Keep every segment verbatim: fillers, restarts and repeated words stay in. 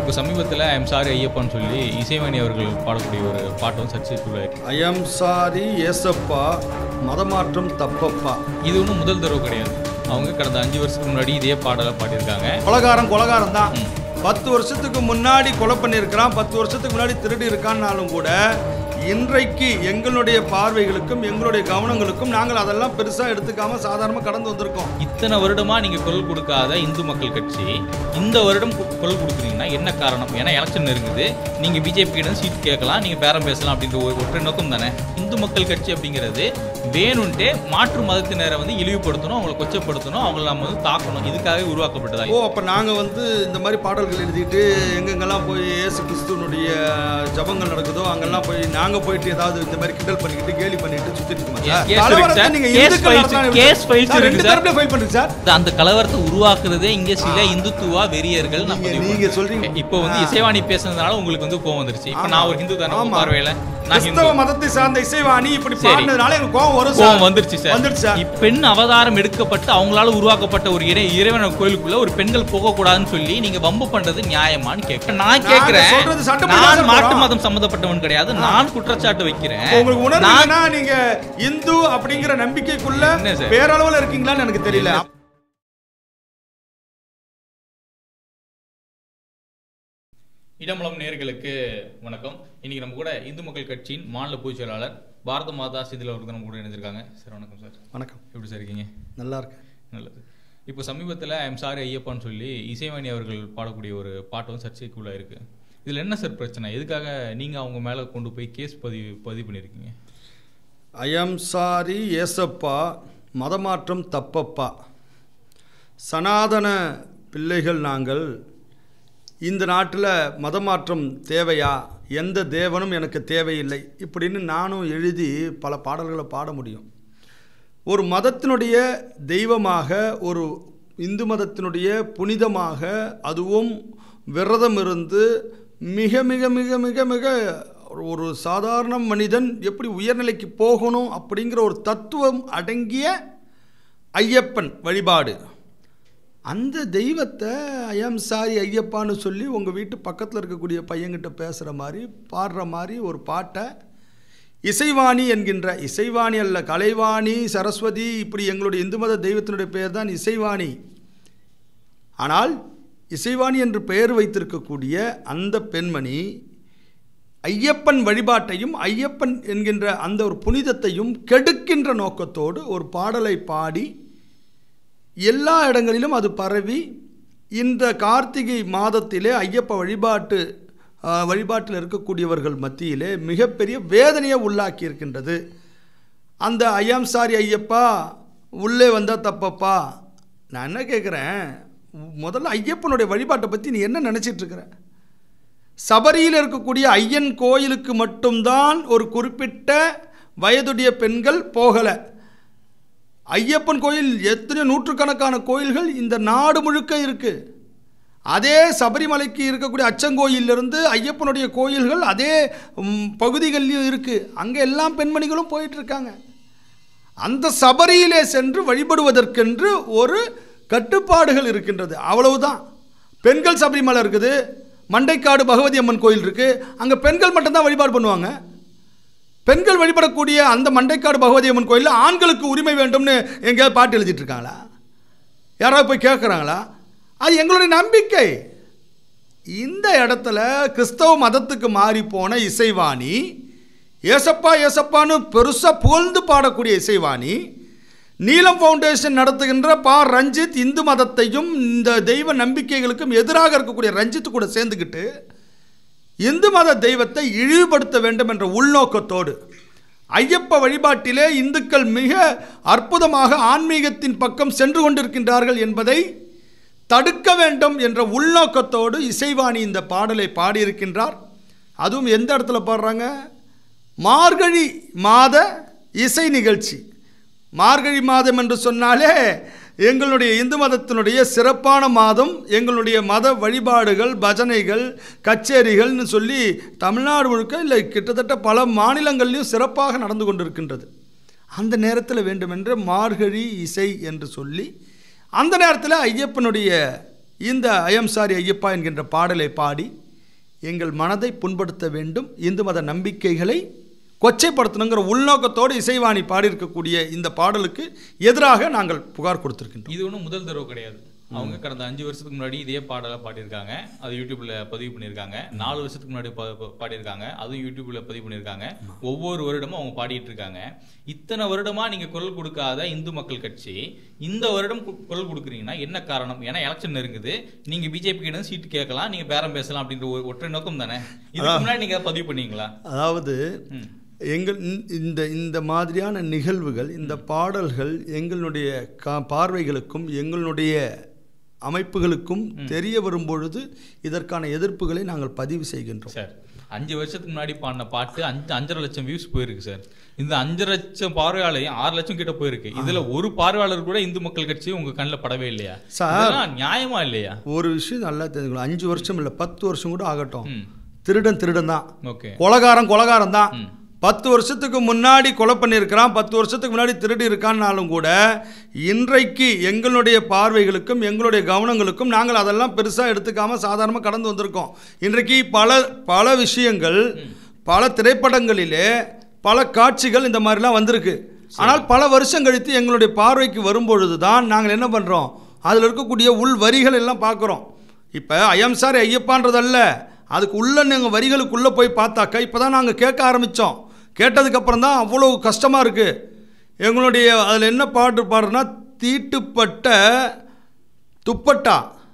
இப்போ சமீபத்தில் I am sorry ஐயப்பான்னு சொல்லி இசைவாணி அவர்கள் பாடக்கூடிய ஒரு பாட்டு வந்து சர்ச்சைக்குள்ள இருக்கு. ஐ எம் சாரி ஏசப்பா மதமாற்றம் தப்பப்பா. இது ஒன்றும் முதல் தடவை கிடையாது. அவங்க கடந்த அஞ்சு வருஷத்துக்கு முன்னாடி இதே பாடலை பாடியிருக்காங்க. கொலகாரம் கொலகாரம் தான். பத்து வருஷத்துக்கு முன்னாடி கொலை பண்ணியிருக்கிறான், பத்து வருஷத்துக்கு முன்னாடி திருடி இருக்கான்னாலும் கூட இன்றைக்கு எங்களுடைய பார்வைகளுக்கும் எங்களுடைய கவனங்களுக்கும் நாங்கள் அதெல்லாம் பெருசாக எடுத்துக்காம சாதாரணமாக கடந்து வந்திருக்கோம். இத்தனை வருடமா நீங்க குரல் கொடுக்காத இந்து மக்கள் கட்சி இந்த வருடம் குரல் கொடுக்குறீங்கன்னா என்ன காரணம்? ஏன்னா எலெக்ஷன் இருக்குது, நீங்க பிஜேபி கிட்ட சீட் கேட்கலாம், நீங்க பேரம் பேசலாம் அப்படின்ற ஒரு ஒற்றை நோக்கம் தானே. இந்து மக்கள் கட்சி அப்படிங்கிறது வேணும்ட்டே மாற்று மதத்தினரை வந்து இழிவுபடுத்தணும், அவங்களை கொச்சப்படுத்தணும், அவங்களை நம்ம வந்து தாக்கணும், இதுக்காகவே உருவாக்கப்பட்டதா? ஓ, அப்போ நாங்கள் வந்து இந்த மாதிரி பாடல்கள் எழுதிட்டு எங்கெங்கெல்லாம் போய் இயேசு கிறிஸ்துவனுடைய ஜபங்கள் நடக்குதோ அங்கெல்லாம் போய் நாங்கள் போயிட்டு ஏதாவது இந்த மாதிரி கிண்டல் பண்ணிக்கிட்டு கேலி பண்ணிட்டு சுத்திட்டு இருக்கோம். அந்த கலவரத்தை உருவாக்குறதே இங்க சில இந்துத்துவா வெறியர்கள். நீங்க சொல்றீங்க இப்போ வந்து இசைவாணி பேசுனதுனால உங்களுக்கு வந்து கோவம் வந்துருச்சு. இப்போ நான் ஒரு ஹிந்து தானே பார்வையில, கிறிஸ்தவ மதத்தை சார்ந்த இசைவாணி இப்படி பாடுனதுனால எனக்கு கோவம் வரும். கோவம் வந்துருச்சு சார். வந்துருச்சு. பெண் அவதாரம் எடுக்கப்பட்டு அவங்களால உருவாக்கப்பட்ட ஒரு இறை இறைவன கோயிலுக்குள்ள ஒரு பெண்கள் போக கூடாதுன்னு சொல்லி நீங்க வம்பு பண்றது நியாயமான்னு கேட்கிறேன். நான் கேட்கிறேன், நான் மாட்டு மதம் சம்பந்தப்பட்டவன் கிடையாது, நான் குற்றச்சாட்டு வைக்கிறேன். உங்களுக்கு உணர்வுனா நீங்க இந்து அப்படிங்கிற நம்பிக்கைக்குள்ள பேரளவுல இருக்கீங்களான்னு எனக்கு தெரியல. இடமலம் நேயர்களுக்கு வணக்கம். இன்னைக்கு நம்ம கூட இந்து மக்கள் கட்சியின் மாநில பொதுச் செயலாளர் பாரத மாதா சிதில் அவர்கள் நம்ம கூட இணைஞ்சிருக்காங்க. சார் வணக்கம். சார் வணக்கம். எப்படி சார் இருக்கீங்க? நல்லா இருக்கேன். நல்லது. இப்போ சமீபத்தில் ஐ எம் சாரி ஐயப்பான்னு சொல்லி இசைவாணி அவர்கள் பாடக்கூடிய ஒரு பாட்டு வந்து சர்ச்சைக்குள்ளே இருக்குது. இதில் என்ன சார் பிரச்சனை? எதுக்காக நீங்கள் அவங்க மேலே கொண்டு போய் கேஸ் பதிவு பதிவு பண்ணியிருக்கீங்க? ஐ எம் சாரி ஏசப்பா மதமாற்றம் தப்பப்பா. சனாதன பிள்ளைகள் நாங்கள். இந்த நாட்டில் மதமாற்றம் தேவையா? எந்த தேவனும் எனக்கு தேவையில்லை இப்படின்னு நானும் எழுதி பல பாடல்களை பாட முடியும். ஒரு மதத்தினுடைய தெய்வமாக, ஒரு இந்து மதத்தினுடைய புனிதமாக, அதுவும் விரதம் இருந்து மிக மிக மிக மிக மிக ஒரு சாதாரண மனிதன் எப்படி உயர்நிலைக்கு போகணும் அப்படிங்கிற ஒரு தத்துவம் அடங்கிய ஐயப்பன் வழிபாடு. அந்த தெய்வத்தை ஐ எம் சாரி ஐயப்பான்னு சொல்லி உங்கள் வீட்டு பக்கத்தில் இருக்கக்கூடிய பையன்கிட்ட பேசுகிற மாதிரி பாடுற மாதிரி ஒரு பாட்டை இசைவாணி என்கின்ற, இசைவாணி அல்ல கலைவாணி சரஸ்வதி, இப்படி எங்களுடைய இந்து மத தெய்வத்தினுடைய பெயர் தான் இசைவாணி. ஆனால் இசைவாணி என்று பெயர் வைத்திருக்கக்கூடிய அந்த பெண்மணி ஐயப்பன் வழிபாட்டையும் ஐயப்பன் என்கின்ற அந்த ஒரு புனிதத்தையும் கெடுக்கின்ற நோக்கத்தோடு ஒரு பாடலை பாடி எல்லா இடங்களிலும் அது பரவி இந்த கார்த்திகை மாதத்திலே ஐயப்ப வழிபாட்டு வழிபாட்டில் இருக்கக்கூடியவர்கள் மத்தியிலே மிகப்பெரிய வேதனையை உள்ளாக்கி இருக்கின்றது. அந்த ஐ எம் சாரி ஐயப்பா உள்ளே வந்தால் தப்பப்பா. நான் என்ன கேட்குறேன், முதல்ல ஐயப்பனுடைய வழிபாட்டை பற்றி நீ என்ன நினச்சிட்ருக்கிற? சபரியில் இருக்கக்கூடிய ஐயன் கோயிலுக்கு மட்டும்தான் ஒரு குறிப்பிட்ட வயதுடைய பெண்கள் போகலை. ஐயப்பன் கோயில் எத்தனை நூற்றுக்கணக்கான கோயில்கள் இந்த நாடு முழுக்க இருக்குது. அதே சபரிமலைக்கு இருக்கக்கூடிய அச்சங்கோயிலிருந்து ஐயப்பனுடைய கோயில்கள் அதே பகுதிகளிலும் இருக்குது. அங்கே எல்லாம் பெண்மணிகளும் போயிட்டுருக்காங்க. அந்த சபரியிலே சென்று வழிபடுவதற்கென்று ஒரு கட்டுப்பாடுகள் இருக்கின்றது, அவ்வளவுதான். பெண்கள் சபரிமலை இருக்குது, மண்டைக்காடு பகவதி அம்மன் கோயில் இருக்குது, அங்கே பெண்கள் மட்டும்தான் வழிபாடு பண்ணுவாங்க. பெண்கள் வழிபடக்கூடிய அந்த மண்டைக்காடு பகவதி அம்மன் கோயிலில் ஆண்களுக்கு உரிமை வேண்டும்னு எங்கேயாவது பாட்டு எழுதிட்டு இருக்காங்களா? யாராவது போய் கேட்குறாங்களா? அது எங்களுடைய நம்பிக்கை. இந்த இடத்துல கிறிஸ்தவ மதத்துக்கு மாறி போன இசைவாணி, ஏசப்பா ஏசப்பான்னு பெருசாக புகழ்ந்து பாடக்கூடிய இசைவாணி, நீலம் ஃபவுண்டேஷன் நடத்துகின்ற பா ரஞ்சித் இந்து மதத்தையும் இந்த தெய்வ நம்பிக்கைகளுக்கும் எதிராக இருக்கக்கூடிய ரஞ்சித் கூட சேர்ந்துக்கிட்டு இந்து மத தெய்வத்தை இழிவுபடுத்த வேண்டும் என்ற உள்நோக்கத்தோடு ஐயப்ப வழிபாட்டிலே இந்துக்கள் மிக அற்புதமாக ஆன்மீகத்தின் பக்கம் சென்று கொண்டிருக்கின்றார்கள் என்பதை தடுக்க வேண்டும் என்ற உள்நோக்கத்தோடு இசைவாணி இந்த பாடலை பாடியிருக்கின்றார். அதுவும் எந்த இடத்துல பாடுறாங்க? மார்கழி மாத இசை நிகழ்ச்சி. மார்கழி மாதம் என்று சொன்னாலே எங்களுடைய இந்து மதத்தினுடைய சிறப்பான மாதம். எங்களுடைய மத வழிபாடுகள், பஜனைகள், கச்சேரிகள்னு சொல்லி தமிழ்நாடு முழுக்க இல்லை கிட்டத்தட்ட பல மாநிலங்கள்லையும் சிறப்பாக நடந்து கொண்டிருக்கின்றது. அந்த நேரத்தில் வேண்டுமென்று மார்கழி இசை என்று சொல்லி அந்த நேரத்தில் ஐயப்பனுடைய இந்த ஐயம் சாரி ஐயப்பா என்கின்ற பாடலை பாடி எங்கள் மனதை புண்படுத்த வேண்டும், இந்து மத நம்பிக்கைகளை கொச்சைப்படுத்தணுங்கிற உள்நோக்கத்தோடு இசைவாணி பாடியிருக்கக்கூடிய இந்த பாடலுக்கு எதிராக நாங்கள் புகார் கொடுத்திருக்கின்றோம். இது ஒன்றும் முதல் தடவை கிடையாது. அவங்க கடந்த அஞ்சு வருஷத்துக்கு முன்னாடி இதே பாடலை பாடியிருக்காங்க, அது யூடியூப்ல பதிவு பண்ணியிருக்காங்க. நாலு வருஷத்துக்கு முன்னாடி பாடியிருக்காங்க, அதுவும் யூடியூப்ல பதிவு பண்ணியிருக்காங்க. ஒவ்வொரு வருடமும் அவங்க பாடிட்டு இருக்காங்க. இத்தனை வருடமா நீங்க குரல் கொடுக்காத இந்து மக்கள் கட்சி இந்த வருடம் குரல் கொடுக்குறீங்கன்னா என்ன காரணம்? ஏன்னா எலெக்ஷன் இருக்குது, நீங்க பிஜேபி கிட்ட சீட்டு கேட்கலாம், நீங்க பேரம் பேசலாம் அப்படின்ற ஒரு ஒற்றை நோக்கம் தானே. இதுக்கு முன்னாடி நீங்க பதிவு பண்ணீங்களா? அதாவது எங்கள் இந்த இந்த மாதிரியான நிகழ்வுகள், இந்த பாடல்கள் எங்களுடைய பார்வைகளுக்கும் எங்களுடைய அமைப்புகளுக்கும் தெரிய வரும்பொழுது இதற்கான எதிர்ப்புகளை நாங்கள் பதிவு செய்கின்றோம். சார், அஞ்சு வருஷத்துக்கு முன்னாடி பாடின பாட்டு அஞ்சு அஞ்சரை லட்சம் வியூஸ் போயிருக்கு சார். இந்த அஞ்சு லட்சம் பார்வையாளரையும் ஆறு லட்சம் கிட்ட போயிருக்கு. இதுல ஒரு பார்வையாளர் கூட இந்து மக்கள் கட்சி உங்க கண்ணில் படவே இல்லையா சார்? நியாயமா இல்லையா? ஒரு விஷயம் நல்லா தெரிஞ்சுக்கலாம். அஞ்சு வருஷம் இல்லை, பத்து வருஷம் கூட ஆகட்டும், திருடன் திருடன் தான், ஓகே, கொலகாரம் கொலகாரம் தான். பத்து வருஷத்துக்கு முன்னாடி கொலை பண்ணியிருக்கிறான், பத்து வருஷத்துக்கு முன்னாடி திருடி இருக்கான்னாலும் கூட இன்றைக்கு எங்களுடைய பார்வைகளுக்கும் எங்களுடைய கவனங்களுக்கும் நாங்கள் அதெல்லாம் பெருசாக எடுத்துக்காமல் சாதாரணமாக கடந்து வந்திருக்கோம். இன்றைக்கு பல பல விஷயங்கள், பல திரைப்படங்களிலே பல காட்சிகள் இந்த மாதிரிலாம் வந்திருக்கு. ஆனால் பல வருஷம் கழித்து எங்களுடைய பார்வைக்கு வரும்பொழுது தான் நாங்கள் என்ன பண்ணுறோம், அதில் இருக்கக்கூடிய உள் வரிகள் எல்லாம் பார்க்குறோம். இப்போ ஐயம் சாரி ஐயப்பான்றதல்ல, அதுக்கு உள்ள நாங்கள் வரிகளுக்குள்ளே போய் பார்த்தாக்கா இப்போ தான் நாங்கள் கேட்க ஆரம்பித்தோம். கேட்டதுக்கப்புறம் தான் அவ்வளோ கஷ்டமாக இருக்குது. எங்களுடைய அதில் என்ன பாட்டு பாடுறோன்னா, தீட்டுப்பட்ட துப்பட்டா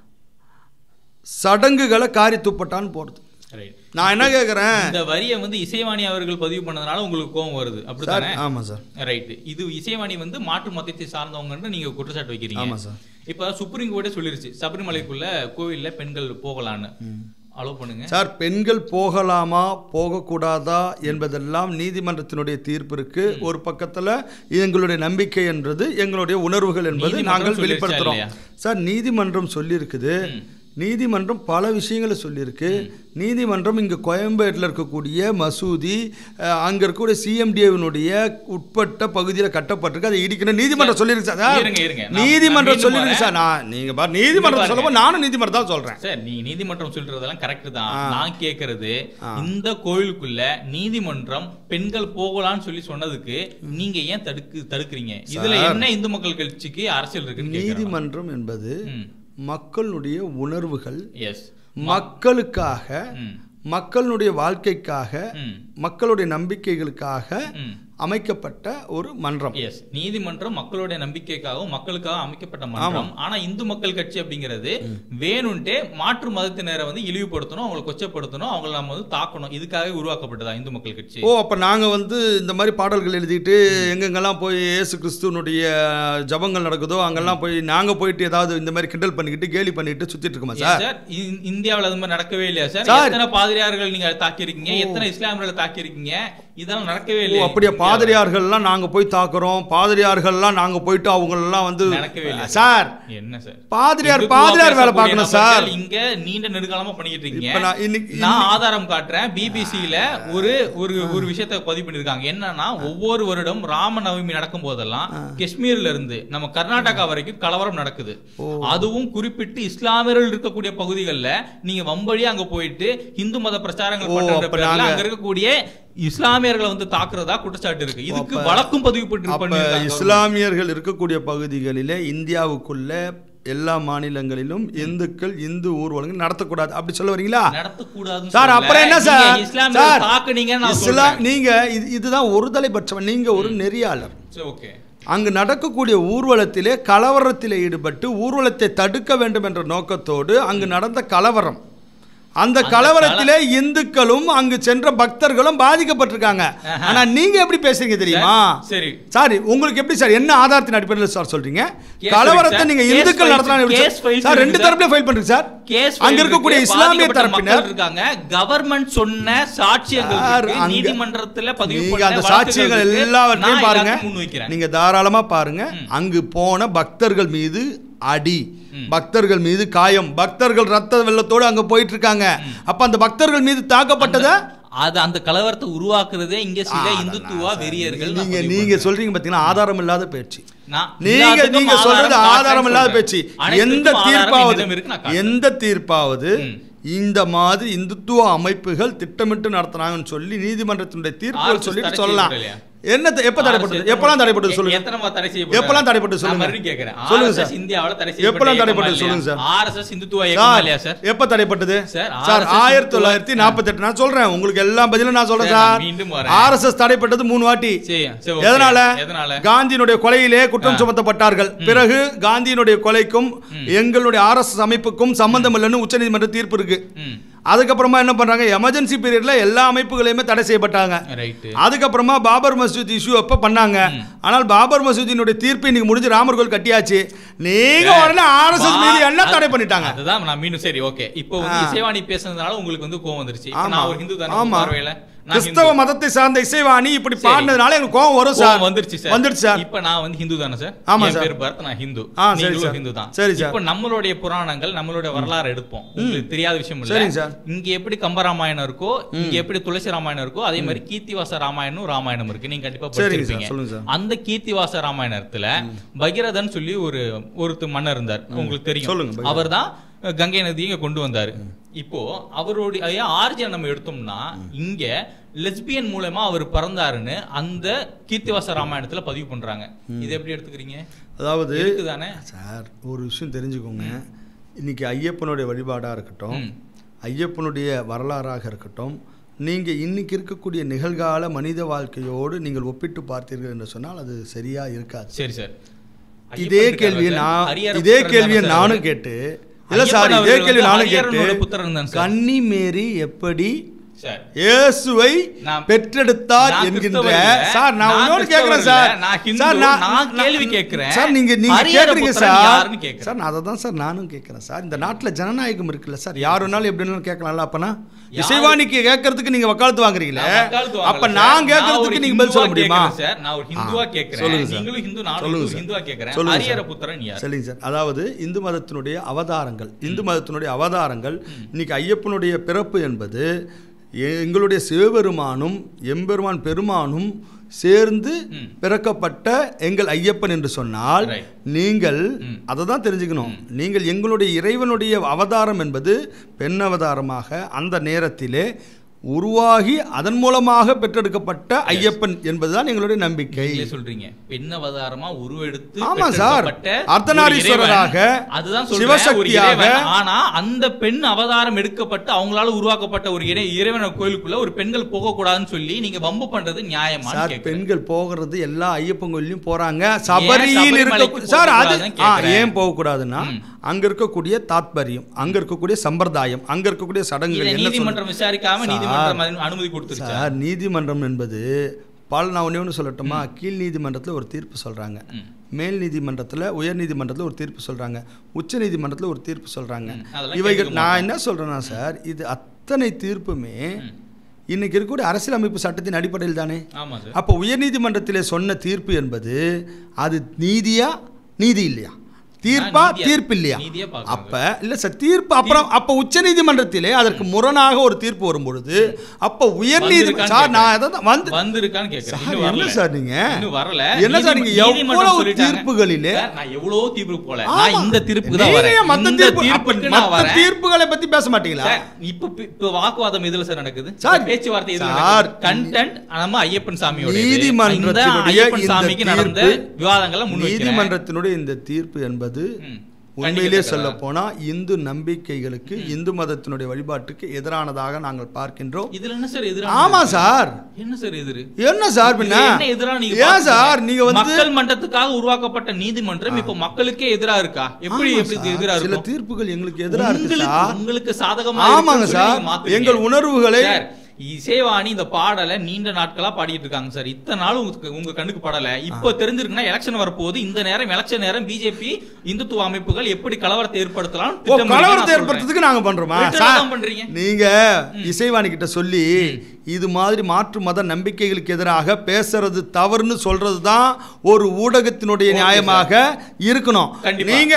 சடங்குகளை காரி துப்பட்டான்னு போடுது. நான் என்ன கேட்குறேன், இந்த வரியை வந்து இசைவாணி அவர்கள் பதிவு பண்ணதுனால உங்களுக்கு கோபம் வருது, அப்படித்தானே? ஆமாம் சார், ரைட்டு. இது இசைவாணி வந்து மாற்று மதத்தை சார்ந்தவங்கன்னு நீங்கள் குற்றச்சாட்டு வைக்கிறீங்க. ஆமாம் சார். இப்போ சுப்ரீம் கோர்ட்டே சொல்லிருச்சு சபரிமலைக்குள்ள கோவிலில் பெண்கள் போகலான்னு. அலோவ் பண்ணுங்க சார். பெண்கள் போகலாமா போகக்கூடாதா என்பதெல்லாம் நீதிமன்றத்தினுடைய தீர்ப்பு இருக்கு. ஒரு பக்கத்தில் எங்களுடைய நம்பிக்கை என்பது, எங்களுடைய உணர்வுகள் என்பது நாங்கள் வெளிப்படுத்துகிறோம் சார். நீதிமன்றம் சொல்லியிருக்குது, நீதிமன்றம் பல விஷயங்களை சொல்லியிருக்கு. நீதிமன்றம் இங்கே கோயம்பேட்டில் இருக்கக்கூடிய மசூதி, அங்கே இருக்கக்கூடிய சிஎம்டிஏவினுடைய உட்பட்ட பகுதியில் கட்டப்பட்டிருக்கு, அதை இடிக்கணும் நீதிமன்றம் சொல்லியிருக்கு சார். நீதிமன்றம் சொல்லியிருக்கு சார். நான் நீங்கள் பாரு, நீதிமன்றம் சொல்லும்போது நானும் நீதிமன்றம் தான் சொல்கிறேன் சார். நீ நீதிமன்றம் சொல்றதெல்லாம் கரெக்ட் தான். நான் கேட்கறது, இந்த கோயிலுக்குள்ள நீதிமன்றம் பெண்கள் போகலான்னு சொல்லி சொன்னதுக்கு நீங்க ஏன் தடுக்கு தடுக்கிறீங்க? இதுல என்ன இந்து மக்கள் கட்சிக்கு அரசியல் இருக்கு? நீதிமன்றம் என்பது மக்களுடைய உணர்வுகள், எஸ், மக்களுக்காக, மக்களுடைய வாழ்க்கைக்காக, மக்களுடைய நம்பிக்கைகளுக்காக அமைக்கப்பட்ட ஒரு மன்றம். எஸ், நீதிமன்றம் மக்களுடைய நம்பிக்கைக்காகவும் மக்களுக்காக அமைக்கப்பட்ட மன்றம். ஆனா இந்து மக்கள் கட்சி அப்படிங்கிறது வேணும்ட்டே மாற்று மதத்தினரை வந்து இழிவுபடுத்தணும், அவங்களை கொச்சப்படுத்தணும், அவங்களை நம்ம வந்து தாக்கணும், இதுக்காக உருவாக்கப்பட்டதா இந்து மக்கள் கட்சி. ஓ, அப்ப நாங்க வந்து இந்த மாதிரி பாடல்கள் எழுதிட்டு எங்கெங்கெல்லாம் போய் இயேசு கிறிஸ்துவனுடைய ஜபங்கள் நடக்குதோ அங்கெல்லாம் போய் நாங்க போயிட்டு ஏதாவது இந்த மாதிரி கிண்டல் பண்ணிக்கிட்டு கேலி பண்ணிட்டு சுத்திட்டு இருக்கோமா சார்? இந்தியாவில் அது மாதிரி நடக்கவே இல்லையா சார்? எத்தனை பாதிரியார்கள் நீங்க தாக்கி இருக்கீங்க, எத்தனை இஸ்லாமியர்களை தாக்கி இருக்கீங்க, இதெல்லாம் நடக்கவே இல்லையா? அப்படியே பாதிரியார்கள்லாம் நாங்க போய் தாக்குறோம், பாதிரியார்கள்லாம் நாங்க போயிட்டு அவங்க எல்லாம் வந்து நடக்கவே இல்லை சார். என்ன சார் பாதிரியார் பாதிரியார் வேலை பார்க்கணும் சார். இங்க நீண்ட நெடுகாலமா பண்ணிட்டு இருக்கீங்க. நான் ஆதாரம் காட்டுறேன். பிபிசியில ஒரு ஒரு ஒரு விஷயத்தை பதிவு பண்ணிருக்காங்க. என்னன்னா, ஒவ்வொரு வருடம் ராம நவமி நடக்கும் போதெல்லாம் காஷ்மீர்ல இருந்து நம்ம கர்நாடகா வரைக்கும் கலவரம் நடக்குது. அதுவும் குறிப்பிட்டு இஸ்லாமியர்கள் இருக்கக்கூடிய பகுதிகளில் நீங்க வம்படியா அங்க போயிட்டு இந்து மத பிரச்சாரங்கள் பண்ற அங்க இருக்கக்கூடிய இஸ்லாமியர்களை வந்து தாக்குறதா குற்றச்சாட்டு இருக்கு. இதுக்கு வழக்கும் பதிவு பண்ணி இஸ்லாமியர்கள் இருக்கக்கூடிய பகுதிகளிலே இந்தியாவுக்குள்ள எல்லா மாநிலங்களிலும் இந்துக்கள் இந்து ஊர்வலங்கள் நடத்தக்கூடாது அப்படி சொல்ல வரீங்களா? நடத்தக்கூடாது சார். அப்புறம் என்ன சார்? இஸ்லாமியர் தாக்குனீங்க, நீங்க இதுதான் ஒருதலை பட்சம். நீங்க ஒரு நெறியாளர். ஓகே. அங்கு நடக்கக்கூடிய ஊர்வலத்திலே கலவரத்திலே ஈடுபட்டு ஊர்வலத்தை தடுக்க வேண்டும் என்ற நோக்கத்தோடு அங்கு நடந்த கலவரம், அந்த கலவரத்திலே இந்துக்களும் அங்கு சென்ற பக்தர்களும் பாதிக்கப்பட்டிருக்காங்க. ஆனா நீங்க எப்படி பேசுறீங்க தெரியுமா? சரி சார், உங்களுக்கு எப்படி சார், என்ன ஆதாரத்தின் அடிப்படையில் சார் சொல்றீங்க? கலவரத்தை நீங்க இந்துக்கள் நடத்தலாம் சார், ரெண்டு தரப்புல ஃபைல் பண்றீங்க சார். அங்க இருக்கக்கூடிய இஸ்லாமிய தரப்பினர் இருக்காங்க, கவர்மெண்ட் சொன்ன சாட்சியங்கள் நீதிமன்றத்துல பதிவு பண்ண அந்த சாட்சியங்கள் எல்லாவற்றையும் பாருங்க, நீங்க தாராளமா பாருங்க. அங்கு போன பக்தர்கள் மீது அடி, பக்தர்கள் மீது காயம், பக்தர்கள் ரத்த வெள்ளத்தோடு அங்க போயிட்டு இருக்காங்க. அப்ப அந்த பக்தர்கள் மீது தாக்கப்பட்டத அது அந்த கலவரத்தை உருவாக்குறதே இங்க சில இந்துத்துவா வெறியர்கள். நீங்க நீங்க சொல்றீங்க பாத்தீங்கன்னா ஆதாரம் இல்லாத பேச்சு. நான் நீங்க நீங்க சொல்றது ஆதாரம் ஆதாரம் இல்லாத காட்டுறேன்னு பேச்சு. சொல்றேன். எந்த அனைத்துக்கும் ஆதாரம் தீர்ப்பாவது என்னிடம் இருக்கு, நான் காட்டுறேன். எந்த தீர்ப்பாவது ம். இந்த மாதிரி இந்துத்துவ அமைப்புகள் திட்டமிட்டு நடத்துறாங்கன்னு சொல்லி நீதிமன்றத்தினுடைய தீர்ப்புகள் ஆர்எஸ்எஸ் சொல்லிட்டு தடை சொல்லலாம். செய்யப்படலையா? என்ன த- எப்ப தடைப்பட்டது? எப்பலாம் தடைப்பட்டது சொல்லுங்க. எத்தனை முறை தடை செய்யப்பட்டது? எப்பலாம் தடைப்பட்டது நான் சொல்லுங்க. மறுபடியும் கேக்குறேன். சொல்லுங்க ஆர்எஸ்எஸ் சார். இந்தியாவுல தடை எப்பலாம் செய்யப்பட்ட தடைப்பட்டது இயக்கமா சொல்லுங்க இல்லையா? சார். ஆர்எஸ்எஸ் இந்துத்துவ இயக்கமா சார் இல்லையா சார்? எப்ப தடைப்பட்டது? சார், சார் ஆர்எஸ்எஸ் ஆயிரத்தி தொள்ளாயிரத்தி நாற்பத்தி எட்டு நான் சொல்றேன் உங்களுக்கு எல்லா பதிலும் நான் சொல்றேன் சார், சார். நான் மீண்டும் வரேன். ஆர்எஸ்எஸ் தடைப்பட்டது மூணு வாட்டி. சரி, சரி, ஓகே. எதனால? எதனால? காந்தியினுடைய கொலையிலே குற்றம் சுமத்தப்பட்டார்கள். பிறகு காந்தியினுடைய கொலைக்கும் எங்களுடைய ஆர்எஸ்எஸ் அமைப்புக்கும் சம்பந்தம் இல்லைன்னு உச்சநீதிமன்ற தீர்ப்பு இருக்கு. ம். அதுக்கப்புறமா என்ன பண்றாங்க, எமர்ஜென்சி பீரியட்ல எல்லா அமைப்புகளையுமே தடை செய்யப்பட்டாங்க. ரைட். அதுக்கப்புறமா பாபர் மசூத் இஷ்யூ அப்ப பண்ணாங்க. ஆனால் பாபர் மசூதியினுடைய தீர்ப்பு இன்னைக்கு முடிஞ்சு ராமர் கோயில் கட்டியாச்சு. நீங்க உடனே ஆர்எஸ்எஸ் மீது என்ன தடை பண்ணிட்டாங்க? அதுதான் நான் மீண்டும் சரி ஓகே. இப்போ வந்து இசைவாணி பேசுனதுனால உங்களுக்கு வந்து கோவம் வந்துருச்சு. இப்போ ஆமா. நான் ஒரு ஹிந்து தான ஆமா. பார்வையில நான் கிறிஸ்தவ ஹிந்து. மதத்தை சார்ந்த இசைவாணி இப்படி சரி. பாடினதுனால எனக்கு கோவம் வரும் சார். கோவம் வந்துருச்சு சார். வந்துருச்சு சார். இப்போ நான் வந்து ஹிந்து தானே சார்? ஆமா என் சார். பேர் பரத், நான் ஹிந்து. ஆ, சரி நீங்களும் சார். ஹிந்து தான். சரி சார். இப்போ நம்மளுடைய புராணங்கள் நம்மளுடைய வரலாறு எடுப்போம். உங்களுக்கு தெரியாத விஷயம் இல்ல. சரிங்க சார். இங்க எப்படி கம்பராமாயணம் இருக்கோ, இங்க எப்படி துளசி ராமாயணம் இருக்கோ, அதே மாதிரி கீர்த்திவாச ராமாயணம் ராமாயணம் இருக்கு. நீங்க கண்டிப்பா சரிங்க சார். படிச்சிருப்பீங்க. சொல்லுங்க சார். அந்த கீர்த்திவாச ராமாயணத்துல பகீரதன் சொல்லி ஒரு ஒருத்தர் மன்னர் இருந்தார். உங்களுக்கு தெரியும். சொல்லுங்க, பகீரதன். அவர்தான் கங்கை நதியை இங்க கொண்டு வந்தாரு. இப்போ அவருடைய ஆர்ஜின் நம்ம எடுத்தோம்னா இங்க லெஸ்பியன் மூலமா அவர் பிறந்தாருன்னு அந்த கீர்த்திவாச ராமாயணத்துல பதிவு பண்றாங்க. இது எப்படி எடுத்துக்கிறீங்க? அதாவது இருக்குதானே சார் ஒரு விஷயம் தெரிஞ்சுக்கோங்க. இன்னைக்கு ஐயப்பனுடைய வழிபாடாக இருக்கட்டும், ஐயப்பனுடைய வரலாறாக இருக்கட்டும், நீங்கள் இன்னைக்கு இருக்கக்கூடிய நிகழ்கால மனித வாழ்க்கையோடு நீங்கள் ஒப்பிட்டு பார்த்தீர்கள் என்று சொன்னால் அது சரியா இருக்காது. சரி சார். இதே கேள்வியை நான் இதே கேள்வியை நானும் கேட்டு இல்ல சார் இதே கேள்வி நானும் கேட்டு கன்னிமேரி எப்படி இயேசுவை பெற்றெடுத்தார் என்கின்ற சார் நான் இன்னொரு கேக்குறேன் சார். சார் நான் கேள்வி கேக்குறேன் சார். நீங்க நீங்க கேக்குறீங்க சார். சார் நான் அதை தான் சார் நானும் கேக்குறேன் சார். இந்த நாட்டில் ஜனநாயகம் இருக்குல்ல சார். யார் வேணாலும் எப்படினாலும் கேட்கலாம்ல. அப்பனா இசைவாணிக்கு கேட்கறதுக்கு நீங்க வக்காலத்து வாங்குறீங்களே, அப்ப நான் கேட்கறதுக்கு நீங்க பதில் சொல்ல முடியுமா சார்? நான் ஒரு ஹிந்துவா கேக்குறேன், நீங்களும் ஹிந்து, நானும் ஒரு ஹிந்துவா கேக்குறேன். ஹரியர புத்திரன் யார்? சொல்லுங்க சார். அதாவது இந்து மதத்தினுடைய அவதாரங்கள், இந்து மதத்தினுடைய அவதாரங்கள் இன்னைக்கு ஐயப்பனுடைய பிறப்பு என்பது எங்களுடைய சிவபெருமானும் எம்பெருமான் பெருமானும் சேர்ந்து பிறக்கப்பட்ட எங்கள் ஐயப்பன் என்று சொன்னால் நீங்கள் அதை தான் தெரிஞ்சுக்கணும். நீங்கள் எங்களுடைய இறைவனுடைய அவதாரம் என்பது பெண் அவதாரமாக அந்த நேரத்திலே உருவாகி அதன் மூலமாக பெற்றெடுக்கப்பட்ட ஐயப்பன் என்பதுதான் எங்களுடைய நம்பிக்கை. சொல்றீங்க பெண் அவதாரமா உருவெடுத்து ஆமா சார், அர்த்தநாரீஸ்வரராக அதுதான் சிவசக்தியாக. ஆனா அந்த பெண் அவதாரம் எடுக்கப்பட்டு அவங்களால உருவாக்கப்பட்ட ஒரு இறைவன கோயிலுக்குள்ள ஒரு பெண்கள் போக கூடாதுன்னு சொல்லி நீங்க வம்பு பண்றது நியாயமா? சார் பெண்கள் போகிறது எல்லா ஐயப்பன் கோயிலையும் போறாங்க. சபரியில் இருக்க சார் அது ஏன் போக கூடாதுன்னா அங்க இருக்கக்கூடிய தாத்பரியம், அங்க இருக்கக்கூடிய சம்பிரதாயம், அங்க இருக்கக்கூடிய சடங்குகள். நீதிமன்றம் விசாரிக்காம நீதிமன்றம் அனுமதி கொடுத்துருச்சு சார். நீதிமன்றம் என்பது பல நான் ஒண்ணே ஒன்று சொல்லட்டுமா, கீழ் நீதிமன்றத்தில் ஒரு தீர்ப்பு சொல்றாங்க, மேல் நீதிமன்றத்தில் உயர் நீதிமன்றத்தில் ஒரு தீர்ப்பு சொல்றாங்க, உச்ச நீதிமன்றத்தில் ஒரு தீர்ப்பு சொல்றாங்க. இவைகள் நான் என்ன சொல்றேன்னா சார், இது அத்தனை தீர்ப்புமே இன்னைக்கு இருக்கக்கூடிய அரசியலமைப்பு சட்டத்தின் அடிப்படையில் தானே. அப்போ உயர் நீதிமன்றத்திலே சொன்ன தீர்ப்பு என்பது அது நீதியா நீதி இல்லையா? தீர்ப்பா தீர்ப்பு இல்லையா? அப்ப இல்ல சார் தீர்ப்பு அப்புறம் அப்ப உச்ச நீதிமன்றத்திலே அதற்கு முரணாக ஒரு தீர்ப்பு வரும் பொழுது அப்ப உயர் நீதிமன்றம் சார் நான் அதான் வந்து வந்திருக்கான்னு கேக்குறேன். என்ன சார் நீங்க இன்னும் வரல? என்ன சார் நீங்க எவ்வளவு தீர்ப்புகளிலே நான் எவ்வளவு தீர்ப்பு போல நான் இந்த தீர்ப்புக்கு தான் வரேன். மத்த தீர்ப்புக்கு நான் வரேன். தீர்ப்புகளை பத்தி பேச மாட்டீங்களா? இப்ப இப்ப வாக்குவாதம் எதுல சார் நடக்குது? சார் பேச்சுவார்த்தை எதுல நடக்குது? கண்டென்ட் நம்ம ஐயப்பன் சாமியோட நீதிமன்றத்தினுடைய ஐயப்பன் சாமிக்கு நடந்த விவாதங்களை முன்வைக்கிறேன். நீதிமன்றத்தினுடைய இந்த தீர்ப்பு என்பது உண்மையிலே சொல்ல போனா இந்து நம்பிக்கைகளுக்கு இந்து மதத்தினுடைய வழிபாட்டுக்கு எதிரானதாக நாங்கள் பார்க்கின்றோம். இதுல என்ன சார் எதிரான? ஆமா சார். என்ன சார் எதிரு? என்ன சார் பின்ன என்ன எதிரான? நீங்க ஏன் சார் நீங்க வந்து மக்கள் மன்றத்துக்காக உருவாக்கப்பட்ட நீதிமன்றம் இப்ப மக்களுக்கே எதிரா இருக்கா? எப்படி எப்படி எதிரா இருக்கு? சில தீர்ப்புகள் எங்களுக்கு எதிரா இருக்கு சார். உங்களுக்கு சாதகமா இருக்கு. ஆமாங்க சார். எங்கள் உணர்வுகளை இசைவாணி இந்த பாடலை நீண்ட நாட்களா பாடிட்டு இருக்காங்க சார். இத்தனை நாள் உங்க கண்ணுக்கு படல. இப்போ தெரிஞ்சிருக்குன்னா எலெக்ஷன் வரப்போகுது. இந்த நேரம் எலெக்ஷன் நேரம் பிஜேபி இந்துத்துவ அமைப்புகள் எப்படி கலவரத்தை ஏற்படுத்தலாம், கலவரத்தை ஏற்படுத்துறதுக்கு நாங்க பண்றோமா? பண்றீங்க நீங்க இசைவாணி கிட்ட சொல்லி இது மாதிரி மாற்று மத நம்பிக்கைகளுக்கு எதிராக பேசுறது தவறுன்னு சொல்றதுதான் ஒரு ஊடகத்தினுடைய நியாயமாக இருக்கணும். நீங்க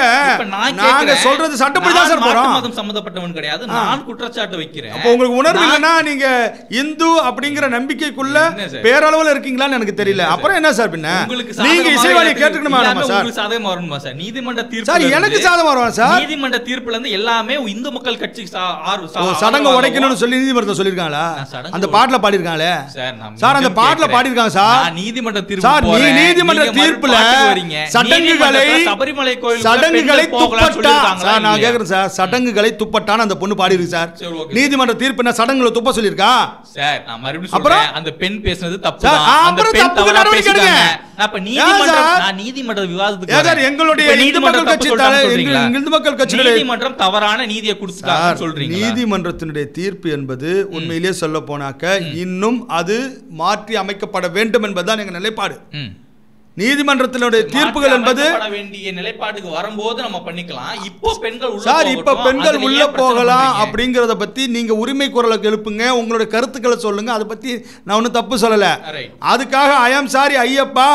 நாங்க சொல்றது சட்டப்படி தான் சார் போறோம். மதம் சம்பந்தப்பட்டவன் கிடையாது. நான் குற்றச்சாட்டு வைக்கிறேன். அப்ப உங்களுக்கு உணர்வு இல்லைன்னா நீங்க இந்து அப்படிங்கிற நம்பிக்கைக்குள்ள பேரளவுல இருக்கீங்களான்னு எனக்கு தெரியல. அப்புறம் என்ன சார் பின்ன நீங்க இசைவாணி கேட்டுக்கணுமா சார்? சாதகமா வரணுமா சார்? நீதிமன்ற தீர்ப்பு சார் எனக்கு சாதகமா வருவாங்க சார். நீதிமன்ற தீர்ப்புல இருந்து எல்லாமே இந்து மக்கள் கட்சி சடங்கு உடைக்கணும்னு சொல்லி நீதிமன்றத்தை சொல்லிருக்காங்களா? அந்த பாட்டுல பாடிருக்காங்களே சார், அந்த பாட்டுல பாடிருக்காங்க சார். நீதிமன்ற தீர்ப்பு சார் நீதிமன்ற தீர்ப்புல சடங்குகளை சபரிமலை கோயில் சடங்குகளை துப்பட்டா சார், நான் கேக்குறேன் சார், சடங்குகளை துப்பட்டான்னு அந்த பொண்ணு பாடி இருக்கு சார். நீதிமன்ற தீர்ப்பு என்ன சடங்குகளை துப்ப சொல்லிருக்கா சார்? நான் மறுபடியும் சொல்றேன், அந்த பெண் பேசுனது தப்பு தான். அந்த அப்புறம் பெண் தப்பு தவறா நடவடிக்கை எடுங்க. பேசிட்டாங்க. அப்ப நீதிமன்றம் நான் நீதிமன்ற விவாதத்துக்கு ஏன் சார் எங்களுடைய இந்து மக்கள் கட்சி இந்து மக்கள் கட்சியுடைய நீதிமன்றம் தவறான நீதியை கொடுத்துட்டாங்க சொல்றீங்க? நீதிமன்றத்தினுடைய தீர்ப்பு என்பது உண்மையிலேயே சொல்ல போனாக்க இன்னும் அது மாற்றி அமைக்கப்பட வேண்டும் என்பதுதான் எங்க நிலைப்பாடு. நீதிமன்றத்தினுடைய தீர்ப்புகள் என்பது வேண்டிய நிலைப்பாட்டுக்கு வரும்போது நம்ம பண்ணிக்கலாம். இப்போ பெண்கள் உள்ள சார் இப்ப பெண்கள் உள்ள போகலாம் அப்படிங்கறத பத்தி நீங்க உரிமை குரலை எழுப்புங்க, உங்களுடைய கருத்துக்களை சொல்லுங்க, அதை பத்தி நான் ஒன்னும் தப்பு சொல்லல. அதுக்காக ஐ ஆம் சாரி ஐயப்பா